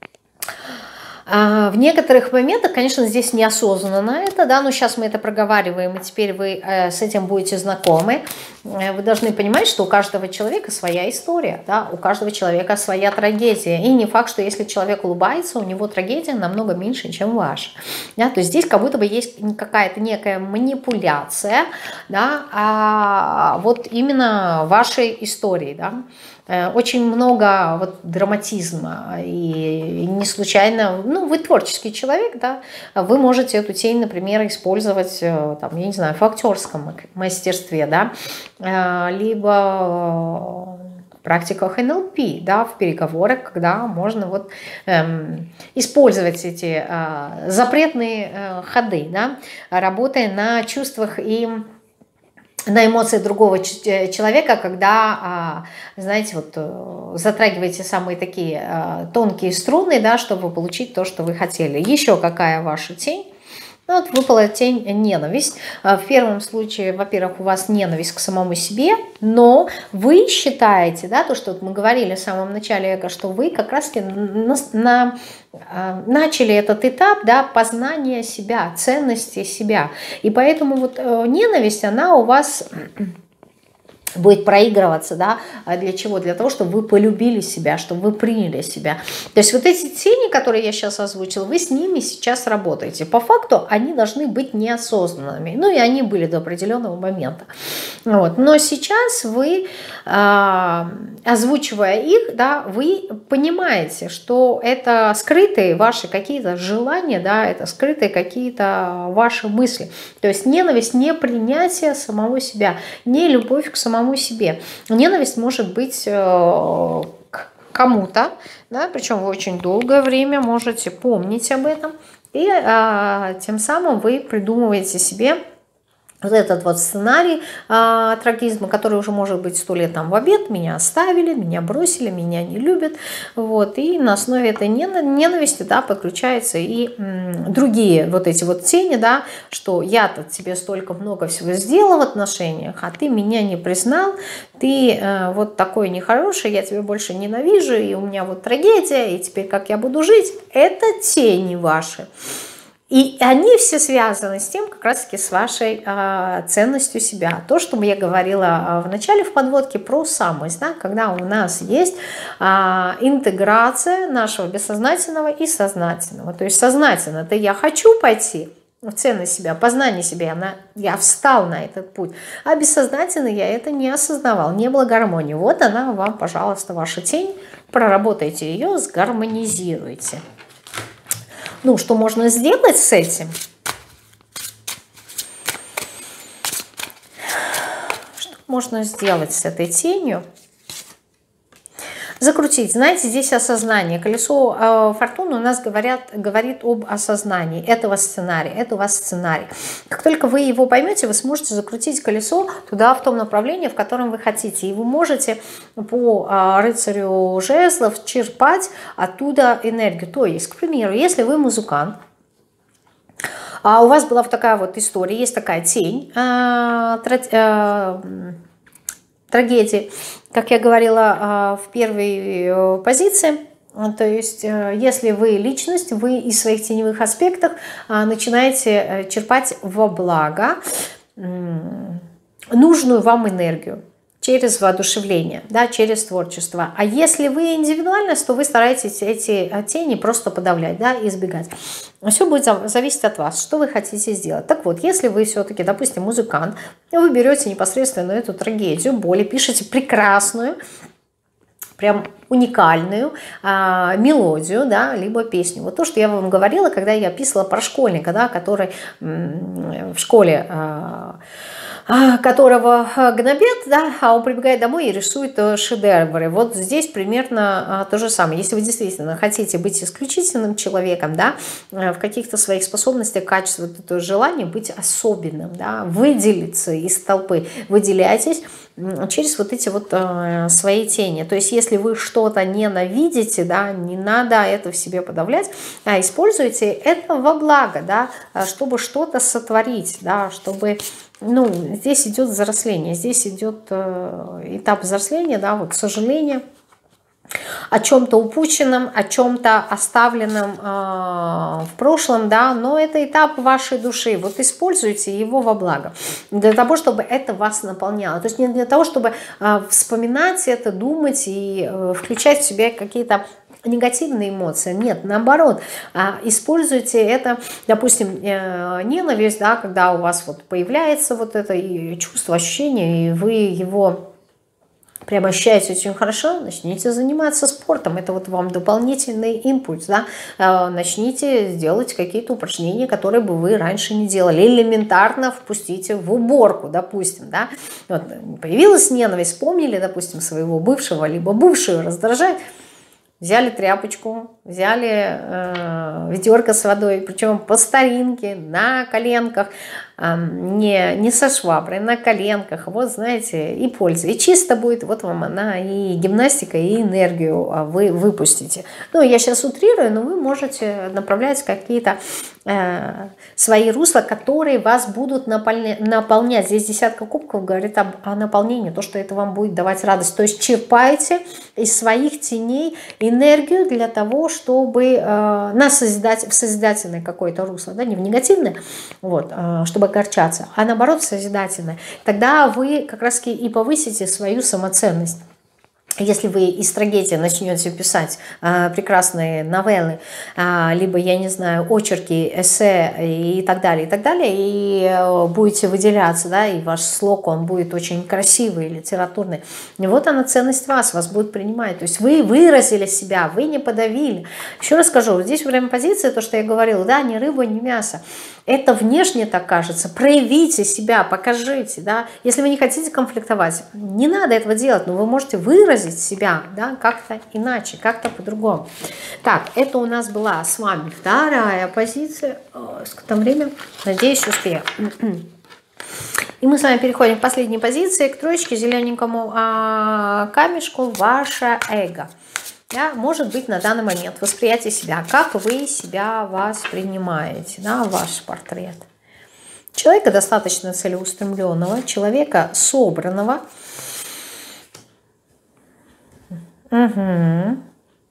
В некоторых моментах, конечно, здесь неосознанно это, да, но сейчас мы это проговариваем, и теперь вы э, с этим будете знакомы. Вы должны понимать, что у каждого человека своя история, да, у каждого человека своя трагедия. И не факт, что если человек улыбается, у него трагедия намного меньше, чем ваша. Да, то есть здесь как будто бы есть какая-то некая манипуляция, да, а вот именно вашей истории, да. Очень много вот драматизма, и не случайно, ну, вы творческий человек, да, вы можете эту тень, например, использовать, там, я не знаю, в актерском мастерстве, да, либо в практиках эн эл пи, да, в переговорах, когда можно вот эм, использовать эти э, запретные э, ходы, да, работая на чувствах и на эмоции другого человека, когда, знаете, вот затрагиваете самые такие тонкие струны, да, чтобы получить то, что вы хотели. Еще какая ваша тень? Ну, вот выпала тень ненависть. В первом случае, во-первых, у вас ненависть к самому себе, но вы считаете, да, то, что вот мы говорили в самом начале эго, что вы как раз-таки на, на, начали этот этап, да, познания себя, ценности себя. И поэтому вот ненависть, она у вас... будет проигрываться, да, для чего? Для того, чтобы вы полюбили себя, чтобы вы приняли себя. То есть вот эти тени, которые я сейчас озвучила, вы с ними сейчас работаете. По факту они должны быть неосознанными. Ну и они были до определенного момента. Вот. Но сейчас вы, э, озвучивая их, да, вы понимаете, что это скрытые ваши какие-то желания, да, это скрытые какие-то ваши мысли. То есть ненависть, не принятие самого себя, не любовь к самому себе. Ненависть может быть э, к кому-то, да, причем вы очень долгое время можете помнить об этом, и э, тем самым вы придумываете себе вот этот вот сценарий а, трагизма, который уже может быть сто лет там в обед, меня оставили, меня бросили, меня не любят, вот, и на основе этой ненависти, да, подключаются и м, другие вот эти вот тени, да, что я-то тебе столько много всего сделала в отношениях, а ты меня не признал, ты э, вот такой нехороший, я тебя больше ненавижу, и у меня вот трагедия, и теперь как я буду жить, это тени ваши. И они все связаны с тем, как раз-таки с вашей э, ценностью себя. То, что я говорила в начале в подводке про самость, да, когда у нас есть э, интеграция нашего бессознательного и сознательного. То есть сознательно, это я хочу пойти в ценность себя, познание себя, она, я встал на этот путь, а бессознательно я это не осознавал, не было гармонии. Вот она вам, пожалуйста, ваша тень, проработайте ее, сгармонизируйте. Ну, что можно сделать с этим? Что можно сделать с этой тенью? Закрутить. Знаете, здесь осознание. Колесо э, фортуны у нас говорят, говорит об осознании этого сценария. Это у вас сценарий. Как только вы его поймете, вы сможете закрутить колесо туда, в том направлении, в котором вы хотите. И вы можете по э, рыцарю жезлов черпать оттуда энергию. То есть, к примеру, если вы музыкант, а у вас была вот такая вот история, есть такая тень, э, э, трагедии, как я говорила в первой позиции. То есть, если вы личность, вы из своих теневых аспектов начинаете черпать во благо нужную вам энергию через воодушевление, да, через творчество. А если вы индивидуальность, то вы стараетесь эти тени просто подавлять, да, избегать. Все будет зависеть от вас, что вы хотите сделать. Так вот, если вы все-таки, допустим, музыкант, вы берете непосредственно эту трагедию, боль, пишете прекрасную, прям уникальную а, мелодию, да, либо песню. Вот то, что я вам говорила, когда я описывала про школьника, да, который м, в школе... А, которого гнобят, да, а он прибегает домой и рисует шедевры. Вот здесь примерно то же самое. Если вы действительно хотите быть исключительным человеком, да, в каких-то своих способностях, качествах, вот это желание быть особенным, да, выделиться из толпы, выделяйтесь через вот эти вот э, свои тени. То есть если вы что-то ненавидите, да, не надо это в себе подавлять, а используйте это во благо, да, чтобы что-то сотворить, да, чтобы... Ну, здесь идет взросление, здесь идет э, этап взросления, да, вот сожаление о чем-то упущенном, о чем-то оставленном э, в прошлом, да, но это этап вашей души. Вот используйте его во благо, для того, чтобы это вас наполняло. То есть не для того, чтобы э, вспоминать это, думать и э, включать в себя какие-то негативные эмоции. Нет, наоборот, используйте это, допустим, ненависть, да, когда у вас вот появляется вот это чувство, ощущение, и вы его прям ощущаете очень хорошо, начните заниматься спортом, это вот вам дополнительный импульс, да, начните делать какие-то упражнения, которые бы вы раньше не делали, элементарно впустите в уборку, допустим, да, вот, появилась ненависть, вспомнили, допустим, своего бывшего, либо бывшую раздражать, взяли тряпочку, взяли э, ведерко с водой, причем по старинке, на коленках, э, не, не со шваброй, на коленках, вот знаете, и польза. И чисто будет, вот вам она, и гимнастика, и энергию вы выпустите. Ну, я сейчас утрирую, но вы можете направлять какие-то э, свои русла, которые вас будут наполнять. наполнять. Здесь десятка кубков говорит об, о наполнении, то, что это вам будет давать радость. То есть черпайте из своих теней энергию для того, чтобы э, нас созидать в созидательное какое-то русло, да, не в негативное, вот, э, чтобы огорчаться, а наоборот в созидательное. Тогда вы как раз и повысите свою самоценность. Если вы из трагедии начнете писать э, прекрасные новеллы, э, либо, я не знаю, очерки, эссе и так далее, и так далее, и э, будете выделяться, да, и ваш слог, он будет очень красивый, литературный, и вот она ценность вас, вас будет принимать. То есть вы выразили себя, вы не подавили. Еще раз скажу, здесь во время позиции, то, что я говорила, да, ни рыба, ни мясо. Это внешне так кажется. Проявите себя, покажите, да. Если вы не хотите конфликтовать, не надо этого делать, но вы можете выразить себя, да, как-то иначе, как-то по-другому. Так, это у нас была с вами вторая позиция. Сколько там время? Надеюсь, успею. И мы с вами переходим к последней позиции, к троечке, зелененькому а, камешку, ваше эго. Да, может быть, на данный момент восприятие себя, как вы себя воспринимаете, да, ваш портрет. Человека достаточно целеустремленного, человека собранного, угу.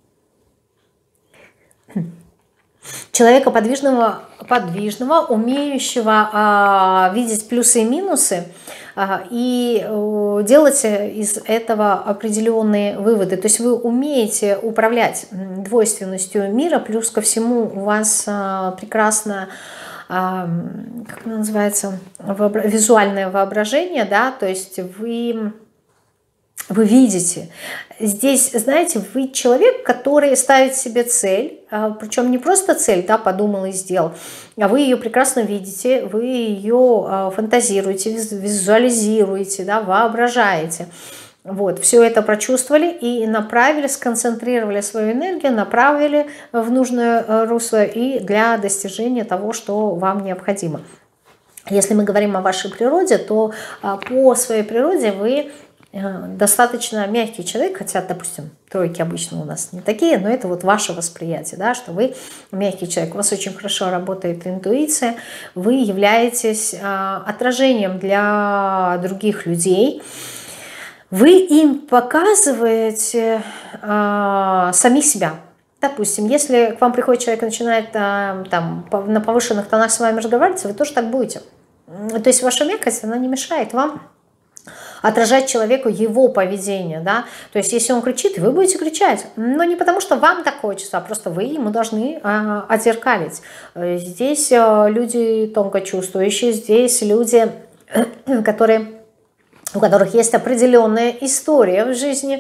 Человека подвижного, подвижного, умеющего а, видеть плюсы и минусы, и делать из этого определенные выводы. То есть вы умеете управлять двойственностью мира, плюс ко всему у вас прекрасно, как это называется, визуальное воображение, да, то есть вы... Вы видите, здесь, знаете, вы человек, который ставит себе цель, причем не просто цель, да, подумал и сделал, а вы ее прекрасно видите, вы ее фантазируете, визуализируете, да, воображаете. Вот, все это прочувствовали и направили, сконцентрировали свою энергию, направили в нужное русло и для достижения того, что вам необходимо. Если мы говорим о вашей природе, то по своей природе вы достаточно мягкий человек, хотя, допустим, тройки обычно у нас не такие, но это вот ваше восприятие, да, что вы мягкий человек, у вас очень хорошо работает интуиция, вы являетесь отражением для других людей, вы им показываете э, самих себя. Допустим, если к вам приходит человек и начинает э, там, на повышенных тонах с вами разговаривать, вы тоже так будете. То есть ваша мягкость, она не мешает вам отражать человеку его поведение. Да? То есть если он кричит, вы будете кричать. Но не потому, что вам так хочется, а просто вы ему должны э, отзеркалить. Здесь э, люди тонко чувствующие, здесь люди, э, которые... у которых есть определенная история в жизни,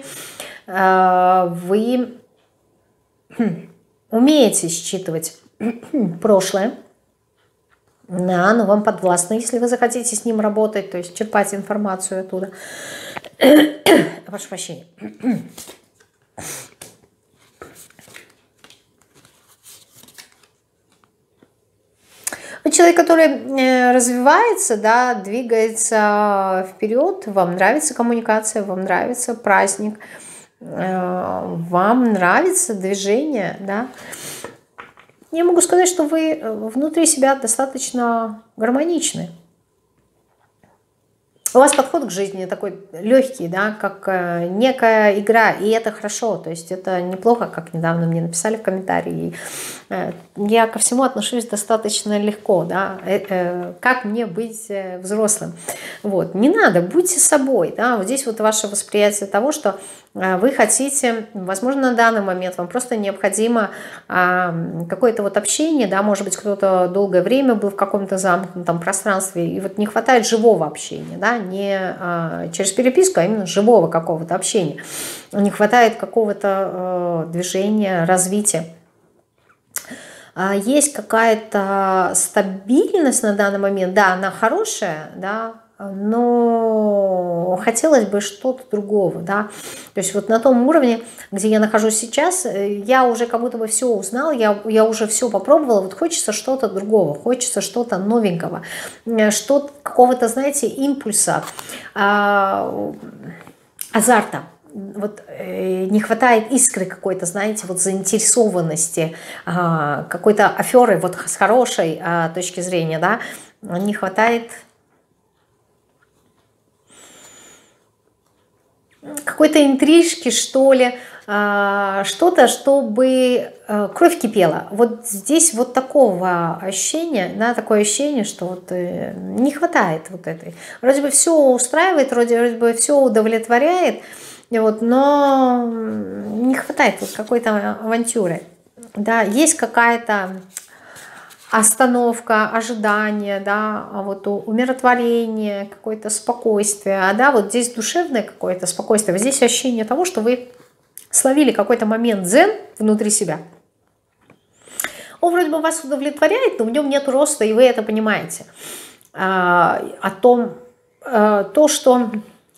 вы умеете считывать прошлое, да, оно вам подвластно, если вы захотите с ним работать, то есть черпать информацию оттуда. Прошу прощения. Человек, который развивается, да, двигается вперед, вам нравится коммуникация, вам нравится праздник, вам нравится движение, да. Я могу сказать, что вы внутри себя достаточно гармоничны. У вас подход к жизни такой легкий, да, как некая игра, и это хорошо, то есть это неплохо, как недавно мне написали в комментарии. Я ко всему отношусь достаточно легко, да, как мне быть взрослым. Вот. Не надо, будьте собой, да, вот здесь вот ваше восприятие того, что вы хотите, возможно, на данный момент вам просто необходимо какое-то вот общение, да, может быть, кто-то долгое время был в каком-то замкнутом пространстве, и вот не хватает живого общения, да, не через переписку, а именно живого какого-то общения. Не хватает какого-то движения, развития. Есть какая-то стабильность на данный момент, да, она хорошая, да, но хотелось бы что-то другого, да, то есть вот на том уровне, где я нахожусь сейчас, я уже как будто бы все узнала, я, я уже все попробовала, вот хочется что-то другого, хочется что-то новенького, что-то, какого-то, знаете, импульса, а, азарта. Вот э, не хватает искры какой-то, знаете, вот заинтересованности, э, какой-то аферы вот с хорошей э, точки зрения, да, не хватает какой-то интрижки, что ли, э, что-то, чтобы э, кровь кипела. Вот здесь вот такого ощущения, да, такое ощущение, что вот э, не хватает вот этой. Вроде бы все устраивает, вроде, вроде бы все удовлетворяет, вот, но не хватает вот какой-то авантюры. Да, есть какая-то остановка, ожидание, да, вот умиротворение, какое-то спокойствие. А да, вот здесь душевное какое-то спокойствие. Вот здесь ощущение того, что вы словили какой-то момент дзен внутри себя. Он вроде бы вас удовлетворяет, но в нем нет роста, и вы это понимаете. А, о том, а, то, что...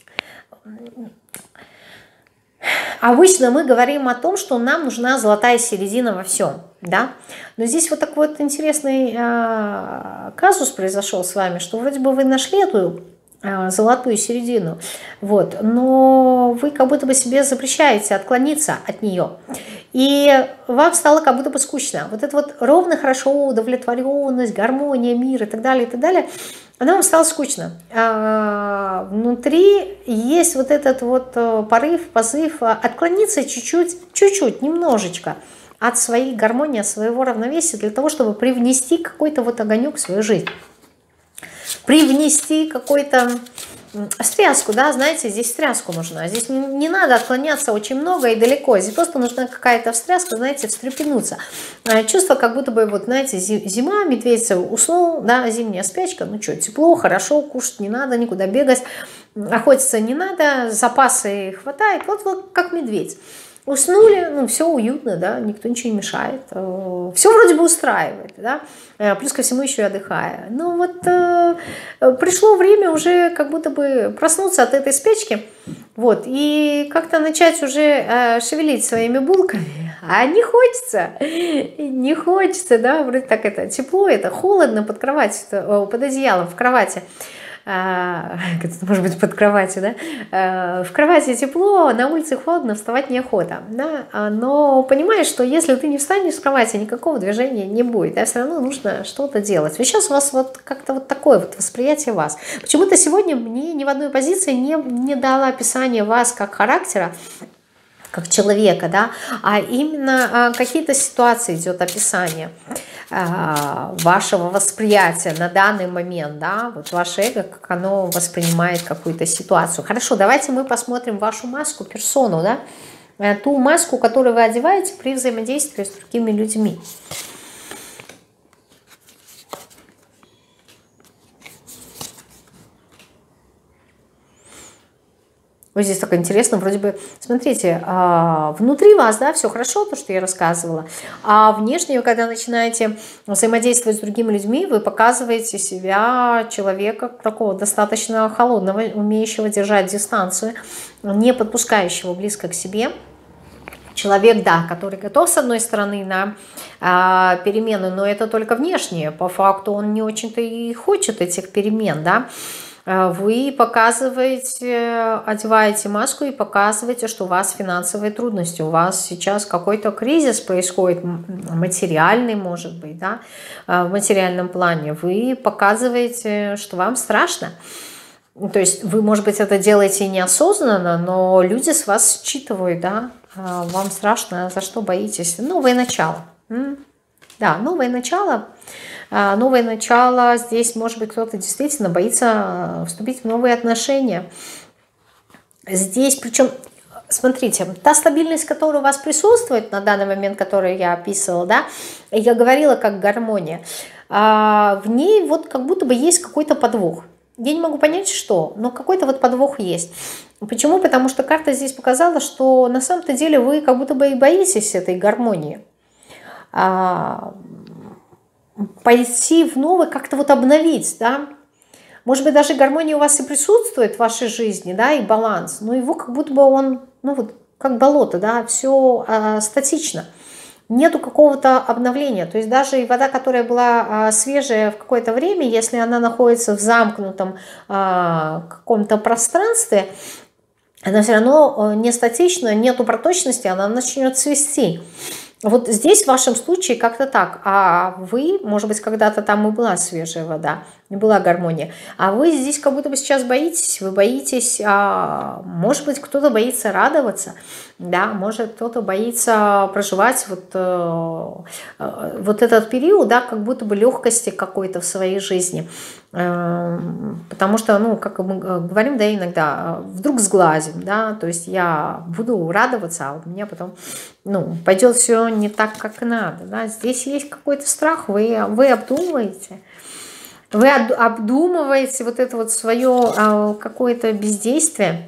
Обычно мы говорим о том, что нам нужна золотая середина во всем, да. Но здесь вот такой вот интересный э, казус произошел с вами, что вроде бы вы нашли эту э, золотую середину, вот, но вы как будто бы себе запрещаете отклониться от нее. И вам стало как будто бы скучно. Вот это вот ровно, хорошо, удовлетворенность, гармония, мир и так далее, и так далее, она вам стала скучно. А внутри есть вот этот вот порыв, позыв отклониться чуть-чуть, чуть-чуть, немножечко от своей гармонии, от своего равновесия, для того, чтобы привнести какой-то вот огонек в свою жизнь. Привнести какой-то... встряску, да, знаете, здесь встряску нужна. Здесь не, не надо отклоняться очень много и далеко. Здесь просто нужна какая-то встряска, знаете, встрепенуться. Чувство, как будто бы, вот, знаете, зима, медведь уснул, да, зимняя спячка, ну что, тепло, хорошо, кушать не надо, никуда бегать, охотиться не надо, запасы хватает, вот, вот как медведь. Уснули, ну, все уютно, да, никто ничего не мешает. Все вроде бы устраивает, да, плюс ко всему еще и отдыхая. Но вот э, пришло время уже как будто бы проснуться от этой спячки, Вот, и как-то начать уже э, шевелить своими булками, а не хочется, не хочется, да, вроде так это тепло, это холодно под кроватью, под одеялом в кровати, может быть, под кроватью, да, в кровати тепло, на улице холодно, вставать неохота, да, но понимаешь, что если ты не встанешь с кровати, никакого движения не будет, да, все равно нужно что-то делать. Вот сейчас у вас вот как-то вот такое вот восприятие вас. Почему-то сегодня мне ни в одной позиции не, не дала описание вас как характера, как человека, да, а именно какие-то ситуации идет описание вашего восприятия на данный момент, да, вот ваше эго, как оно воспринимает какую-то ситуацию. Хорошо, давайте мы посмотрим вашу маску, персону, да, ту маску, которую вы одеваете при взаимодействии с другими людьми. Вот здесь так интересно, вроде бы, смотрите, внутри вас, да, все хорошо, то, что я рассказывала, а внешне, вы когда начинаете взаимодействовать с другими людьми, вы показываете себя человека такого достаточно холодного, умеющего держать дистанцию, не подпускающего близко к себе. Человек, да, который готов, с одной стороны, на а, перемены, но это только внешнее, по факту он не очень-то и хочет этих перемен, да. Вы показываете, одеваете маску и показываете, что у вас финансовые трудности, у вас сейчас какой-то кризис происходит, материальный, может быть, да, в материальном плане. Вы показываете, что вам страшно. То есть вы, может быть, это делаете неосознанно, но люди с вас считывают, да, вам страшно, за что боитесь. Новое начало. Да, новое начало. Новое начало, здесь, может быть, кто-то действительно боится вступить в новые отношения. Здесь, причем, смотрите, та стабильность, которая у вас присутствует на данный момент, которую я описывала, да, я говорила как гармония, в ней вот как будто бы есть какой-то подвох. Я не могу понять, что, но какой-то вот подвох есть. Почему? Потому что карта здесь показала, что на самом-то деле вы как будто бы и боитесь этой гармонии. Пойти в новый, как-то вот обновить, да. Может быть, даже гармония у вас и присутствует в вашей жизни, да, и баланс, но его как будто бы он, ну вот, как болото, да, все э, статично. Нету какого-то обновления. То есть даже и вода, которая была э, свежая в какое-то время, если она находится в замкнутом э, каком-то пространстве, она все равно не статична, нету проточности, она начнет цвести. Вот здесь в вашем случае как-то так, а вы, может быть, когда-то там и была свежая вода, и была гармония, а вы здесь как будто бы сейчас боитесь, вы боитесь, а, может быть, кто-то боится радоваться, да, может, кто-то боится проживать вот, э, вот этот период, да, как будто бы легкости какой-то в своей жизни, э, потому что, ну, как мы говорим, да, иногда, вдруг сглазим, да, то есть я буду радоваться, а у меня потом, ну, пойдет все не так, как надо, да, здесь есть какой-то страх, вы, вы обдумываете, вы обдумываете вот это вот свое какое-то бездействие.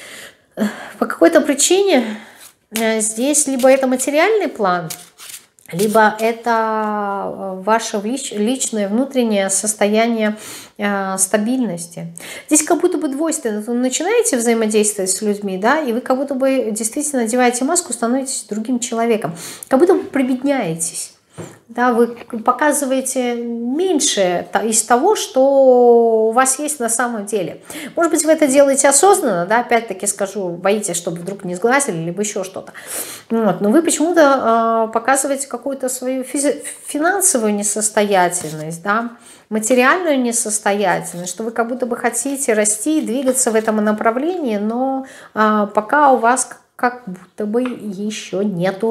По какой-то причине здесь либо это материальный план, либо это ваше личное внутреннее состояние стабильности. Здесь как будто бы двойственно. Вы начинаете взаимодействовать с людьми, да, и вы как будто бы действительно одеваете маску, становитесь другим человеком. Как будто бы прибедняетесь. Да, вы показываете меньше из того, что у вас есть на самом деле. Может быть, вы это делаете осознанно, да, опять-таки скажу, боитесь, чтобы вдруг не сглазили, либо еще что-то. Вот, но вы почему-то э, показываете какую-то свою физи- финансовую несостоятельность, да, материальную несостоятельность, что вы как будто бы хотите расти, двигаться в этом направлении, но э, пока у вас как будто бы еще нету,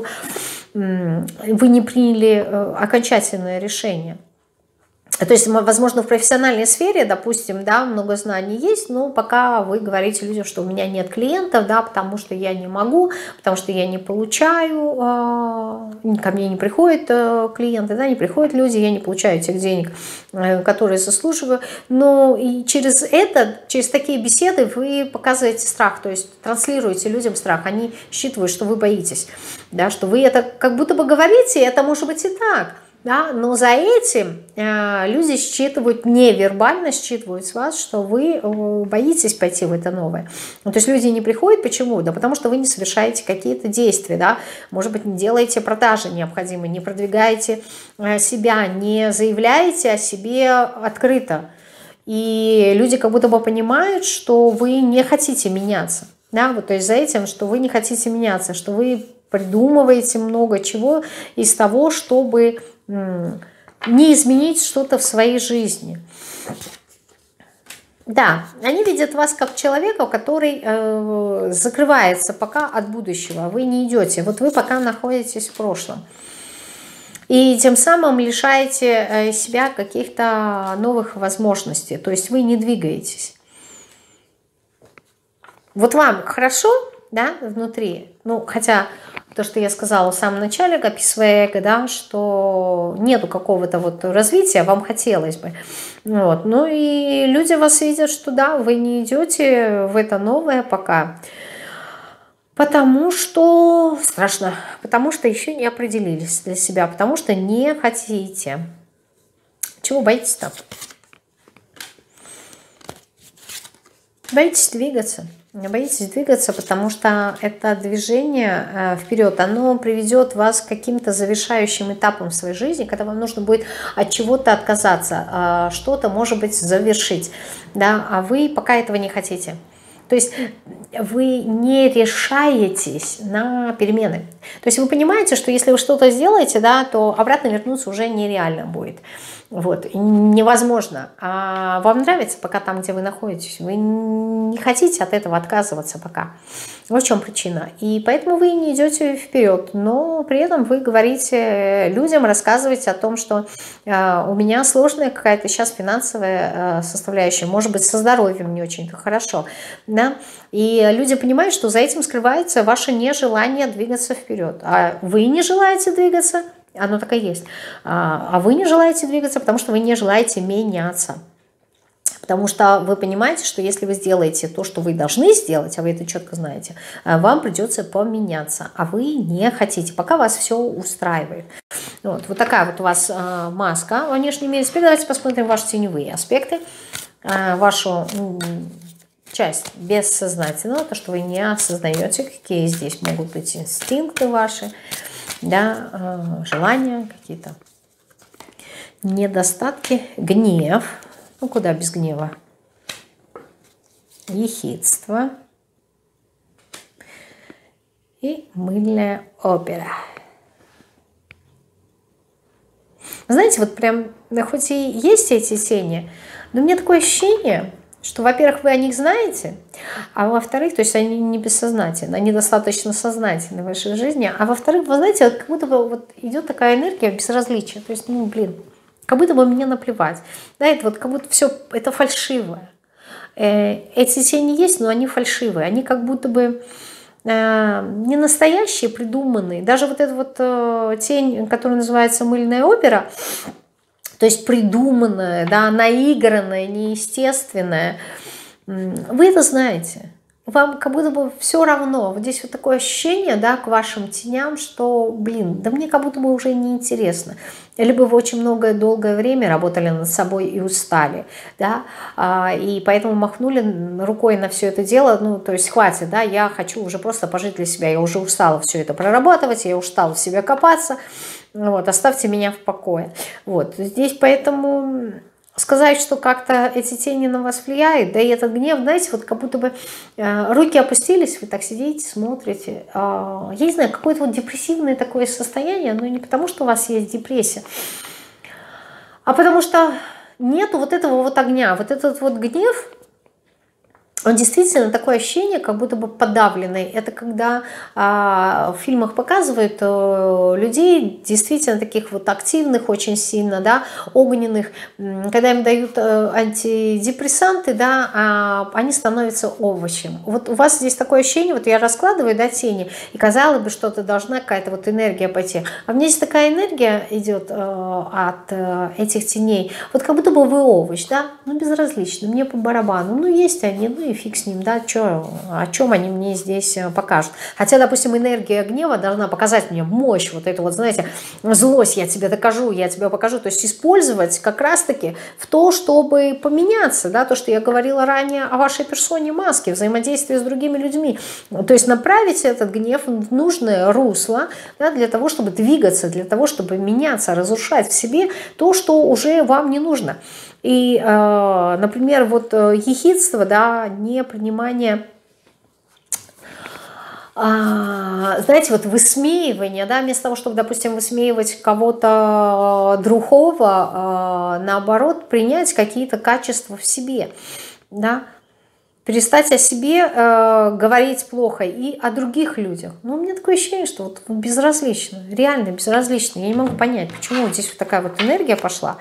вы не приняли окончательное решение. То есть, возможно, в профессиональной сфере, допустим, да, много знаний есть, но пока вы говорите людям, что у меня нет клиентов, да, потому что я не могу, потому что я не получаю, ко мне не приходят клиенты, да, не приходят люди, я не получаю тех денег, которые заслуживаю. Но и через это, через такие беседы вы показываете страх, то есть транслируете людям страх, они считывают, что вы боитесь, да, что вы это как будто бы говорите, это может быть и так. да, но за этим э, люди считывают, невербально считывают с вас, что вы э, боитесь пойти в это новое. Ну, то есть люди не приходят, почему? Да потому что вы не совершаете какие-то действия, да, может быть, не делаете продажи необходимые, не продвигаете э, себя, не заявляете о себе открыто. И люди как будто бы понимают, что вы не хотите меняться, да, вот, то есть за этим, что вы не хотите меняться, что вы придумываете много чего из того, чтобы не изменить что-то в своей жизни. Да, они видят вас как человека, который э, закрывается пока от будущего. Вы не идете. Вот вы пока находитесь в прошлом. И тем самым лишаете себя каких-то новых возможностей. То есть вы не двигаетесь. Вот вам хорошо, да, внутри? Ну, хотя то, что я сказала в самом начале, описывая эго, да, что нету какого-то вот развития, вам хотелось бы. Вот. Ну и люди вас видят, что да, вы не идете в это новое пока, потому что страшно, потому что еще не определились для себя, потому что не хотите. Чего боитесь-то? Боитесь двигаться. Не боитесь двигаться, потому что это движение вперед, оно приведет вас к каким-то завершающим этапам в своей жизни, когда вам нужно будет от чего-то отказаться, что-то, может быть, завершить, да, а вы пока этого не хотите. То есть вы не решаетесь на перемены. То есть вы понимаете, что если вы что-то сделаете, да, то обратно вернуться уже нереально будет. Вот, невозможно. А вам нравится пока там, где вы находитесь? Вы не хотите от этого отказываться пока. Вот в чем причина. И поэтому вы не идете вперед, но при этом вы говорите людям, рассказываете о том, что э, у меня сложная какая-то сейчас финансовая э, составляющая, может быть, со здоровьем не очень-то хорошо. Да? И люди понимают, что за этим скрывается ваше нежелание двигаться вперед. А вы не желаете двигаться, оно так и есть. А вы не желаете двигаться, потому что вы не желаете меняться. Потому что вы понимаете, что если вы сделаете то, что вы должны сделать, а вы это четко знаете, вам придется поменяться. А вы не хотите, пока вас все устраивает. Вот, вот такая вот у вас маска во внешнем мире. Теперь давайте посмотрим ваши теневые аспекты, вашу часть бессознательного, то, что вы не осознаете, какие здесь могут быть инстинкты ваши, да, желания, какие-то недостатки, гнев, ну куда без гнева, ехидство и мыльная опера. Знаете, вот прям, хоть и есть эти тени, но у меня такое ощущение, что, во-первых, вы о них знаете, а во-вторых, то есть они не бессознательны, они достаточно сознательны в вашей жизни, а во-вторых, вы знаете, вот как будто бы вот идет такая энергия безразличия, то есть, ну, блин, как будто бы мне наплевать, да, это вот как будто все, это фальшивое. Эти тени есть, но они фальшивые, они как будто бы не настоящие, придуманные. Даже вот эта вот тень, которая называется мыльная опера, то есть придуманная, да, наигранная, неестественная. Вы это знаете. Вам как будто бы все равно. Вот здесь вот такое ощущение, да, к вашим теням, что, блин, да мне как будто бы уже неинтересно. Либо вы очень многое, долгое время работали над собой и устали, да, и поэтому махнули рукой на все это дело, ну, то есть хватит, да, я хочу уже просто пожить для себя, я уже устала все это прорабатывать, я устала в себя копаться, вот, оставьте меня в покое. Вот, здесь поэтому сказать, что как-то эти тени на вас влияют, да и этот гнев, знаете, вот как будто бы э, руки опустились, вы так сидите, смотрите. Э, я не знаю, какое-то вот депрессивное такое состояние, но не потому, что у вас есть депрессия, а потому что нету вот этого вот огня, вот этот вот гнев, он действительно такое ощущение, как будто бы подавленный. Это когда а, в фильмах показывают а, людей, действительно таких вот активных очень сильно, да, огненных, когда им дают а, антидепрессанты, да, а, они становятся овощем. Вот у вас здесь такое ощущение, вот я раскладываю, да, тени, и казалось бы, что-то должна какая-то вот энергия пойти. А мне здесь такая энергия идет а, от а, этих теней, вот как будто бы вы овощ, да, ну безразлично, мне по барабану, ну есть они, ну и фиг с ним, да, чё, о чем они мне здесь покажут. Хотя, допустим, энергия гнева должна показать мне мощь, вот это вот, знаете, злость, я тебе докажу, я тебе покажу, то есть использовать как раз-таки в то, чтобы поменяться, да, то, что я говорила ранее о вашей персоне, маске, взаимодействии с другими людьми, то есть направить этот гнев в нужное русло, да, для того, чтобы двигаться, для того, чтобы меняться, разрушать в себе то, что уже вам не нужно. И, э, например, вот ехидство, да, непринимание, а, знаете, вот высмеивание, да, вместо того, чтобы, допустим, высмеивать кого-то другого, а, наоборот, принять какие-то качества в себе, да, перестать о себе э, говорить плохо и о других людях. Ну, у меня такое ощущение, что вот безразлично, реально безразлично. Я не могу понять, почему вот здесь вот такая вот энергия пошла.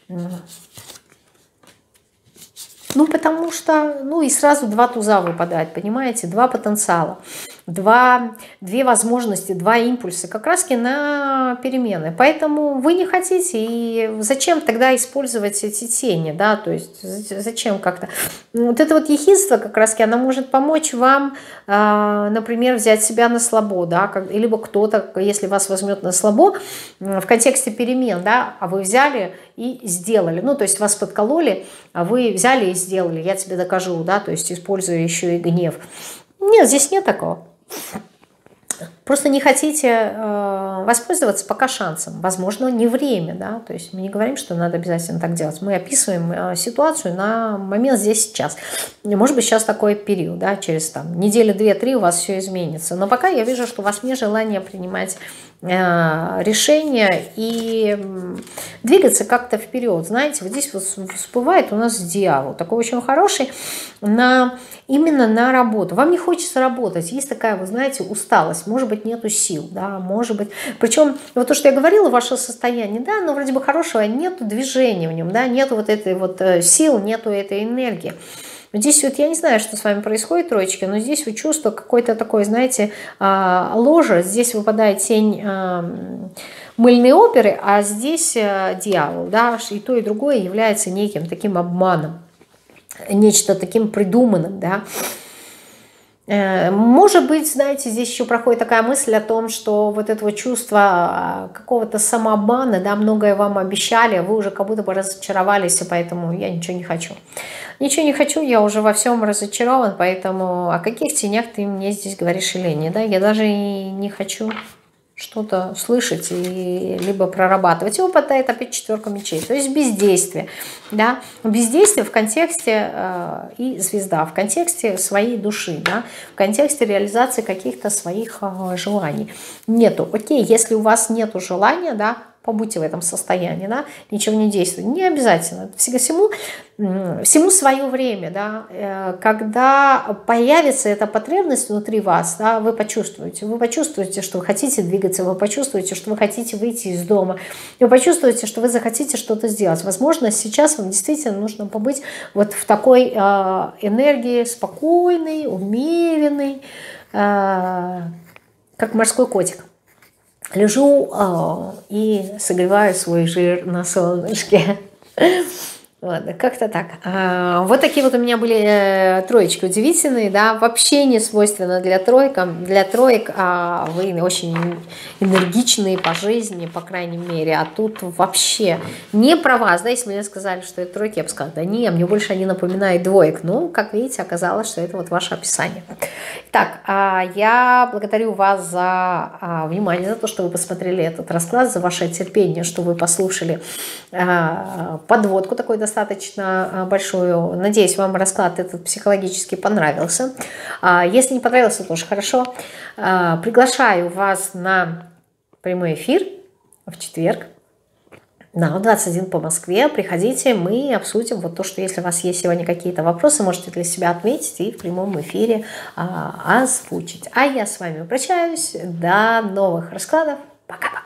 Ну, потому что, ну, и сразу два туза выпадает, понимаете, два потенциала, два, две возможности, два импульса, как раз на перемены. Поэтому вы не хотите, и зачем тогда использовать эти тени, да, то есть зачем как-то. Вот это вот ехидство, как раз оно может помочь вам, например, взять себя на слабо, да, либо кто-то, если вас возьмет на слабо, в контексте перемен, да, а вы взяли и сделали, ну, то есть вас подкололи, а вы взяли и сделали, я тебе докажу, да, то есть используя еще и гнев. Нет, здесь нет такого. Просто не хотите э, воспользоваться пока шансом. Возможно, не время, да, то есть мы не говорим, что надо обязательно так делать. Мы описываем э, ситуацию на момент здесь сейчас. Может быть, сейчас такой период, да, через там недели две-три у вас все изменится. Но пока я вижу, что у вас нет желания принимать э, решения и двигаться как-то вперед. Знаете, вот здесь вот всплывает у нас дьявол, такой очень хороший, на, именно на работу. Вам не хочется работать, есть такая, вы знаете, усталость, может быть, нету сил, да, может быть. Причем, вот то, что я говорила, ваше состояние, да, оно вроде бы хорошее, нету движения в нем, да, нету вот этой вот сил, нету этой энергии. Здесь вот я не знаю, что с вами происходит, троечки, но здесь вот чувство какое-то такое, знаете, ложе, здесь выпадает тень мыльной оперы, а здесь дьявол, да, и то, и другое является неким таким обманом, нечто таким придуманным, да. Может быть, знаете, здесь еще проходит такая мысль о том, что вот это вот чувство какого-то самообмана, да, многое вам обещали, вы уже как будто бы разочаровались, и поэтому я ничего не хочу. Ничего не хочу, я уже во всем разочарован, поэтому о каких тенях ты мне здесь говоришь или нет, да, я даже и не хочу что-то слышать и либо прорабатывать. И выпадает опять четверка мечей, то есть бездействие, да, бездействие в контексте э, и звезда, в контексте своей души, да, в контексте реализации каких-то своих э, желаний. Нету, окей, если у вас нету желания, да, побудьте в этом состоянии, да, ничего не действует, не обязательно, всегда всему, всему свое время, да, когда появится эта потребность внутри вас, да, вы почувствуете, вы почувствуете, что вы хотите двигаться, вы почувствуете, что вы хотите выйти из дома, вы почувствуете, что вы захотите что-то сделать. Возможно, сейчас вам действительно нужно побыть вот в такой э, энергии спокойной, умеренной, э, как морской котик. Лежу э, и согреваю свой жир на солнышке. Ладно, как-то так. А, вот такие вот у меня были э, троечки удивительные, да, вообще не свойственно для троек, для троек, а вы очень энергичные по жизни, по крайней мере, а тут вообще не про вас, да, если мне сказали, что это тройки, я бы сказала, да не, мне больше они напоминают двоек, ну, как видите, оказалось, что это вот ваше описание. Так, а, я благодарю вас за а, внимание, за то, что вы посмотрели этот расклад, за ваше терпение, что вы послушали а, подводку такой достаточно большую. Надеюсь, вам расклад этот психологически понравился. Если не понравился, тоже хорошо. Приглашаю вас на прямой эфир в четверг. Да, в двадцать один по Москве. Приходите, мы обсудим вот то, что если у вас есть сегодня какие-то вопросы, можете для себя отметить и в прямом эфире озвучить. А я с вами прощаюсь. До новых раскладов. Пока!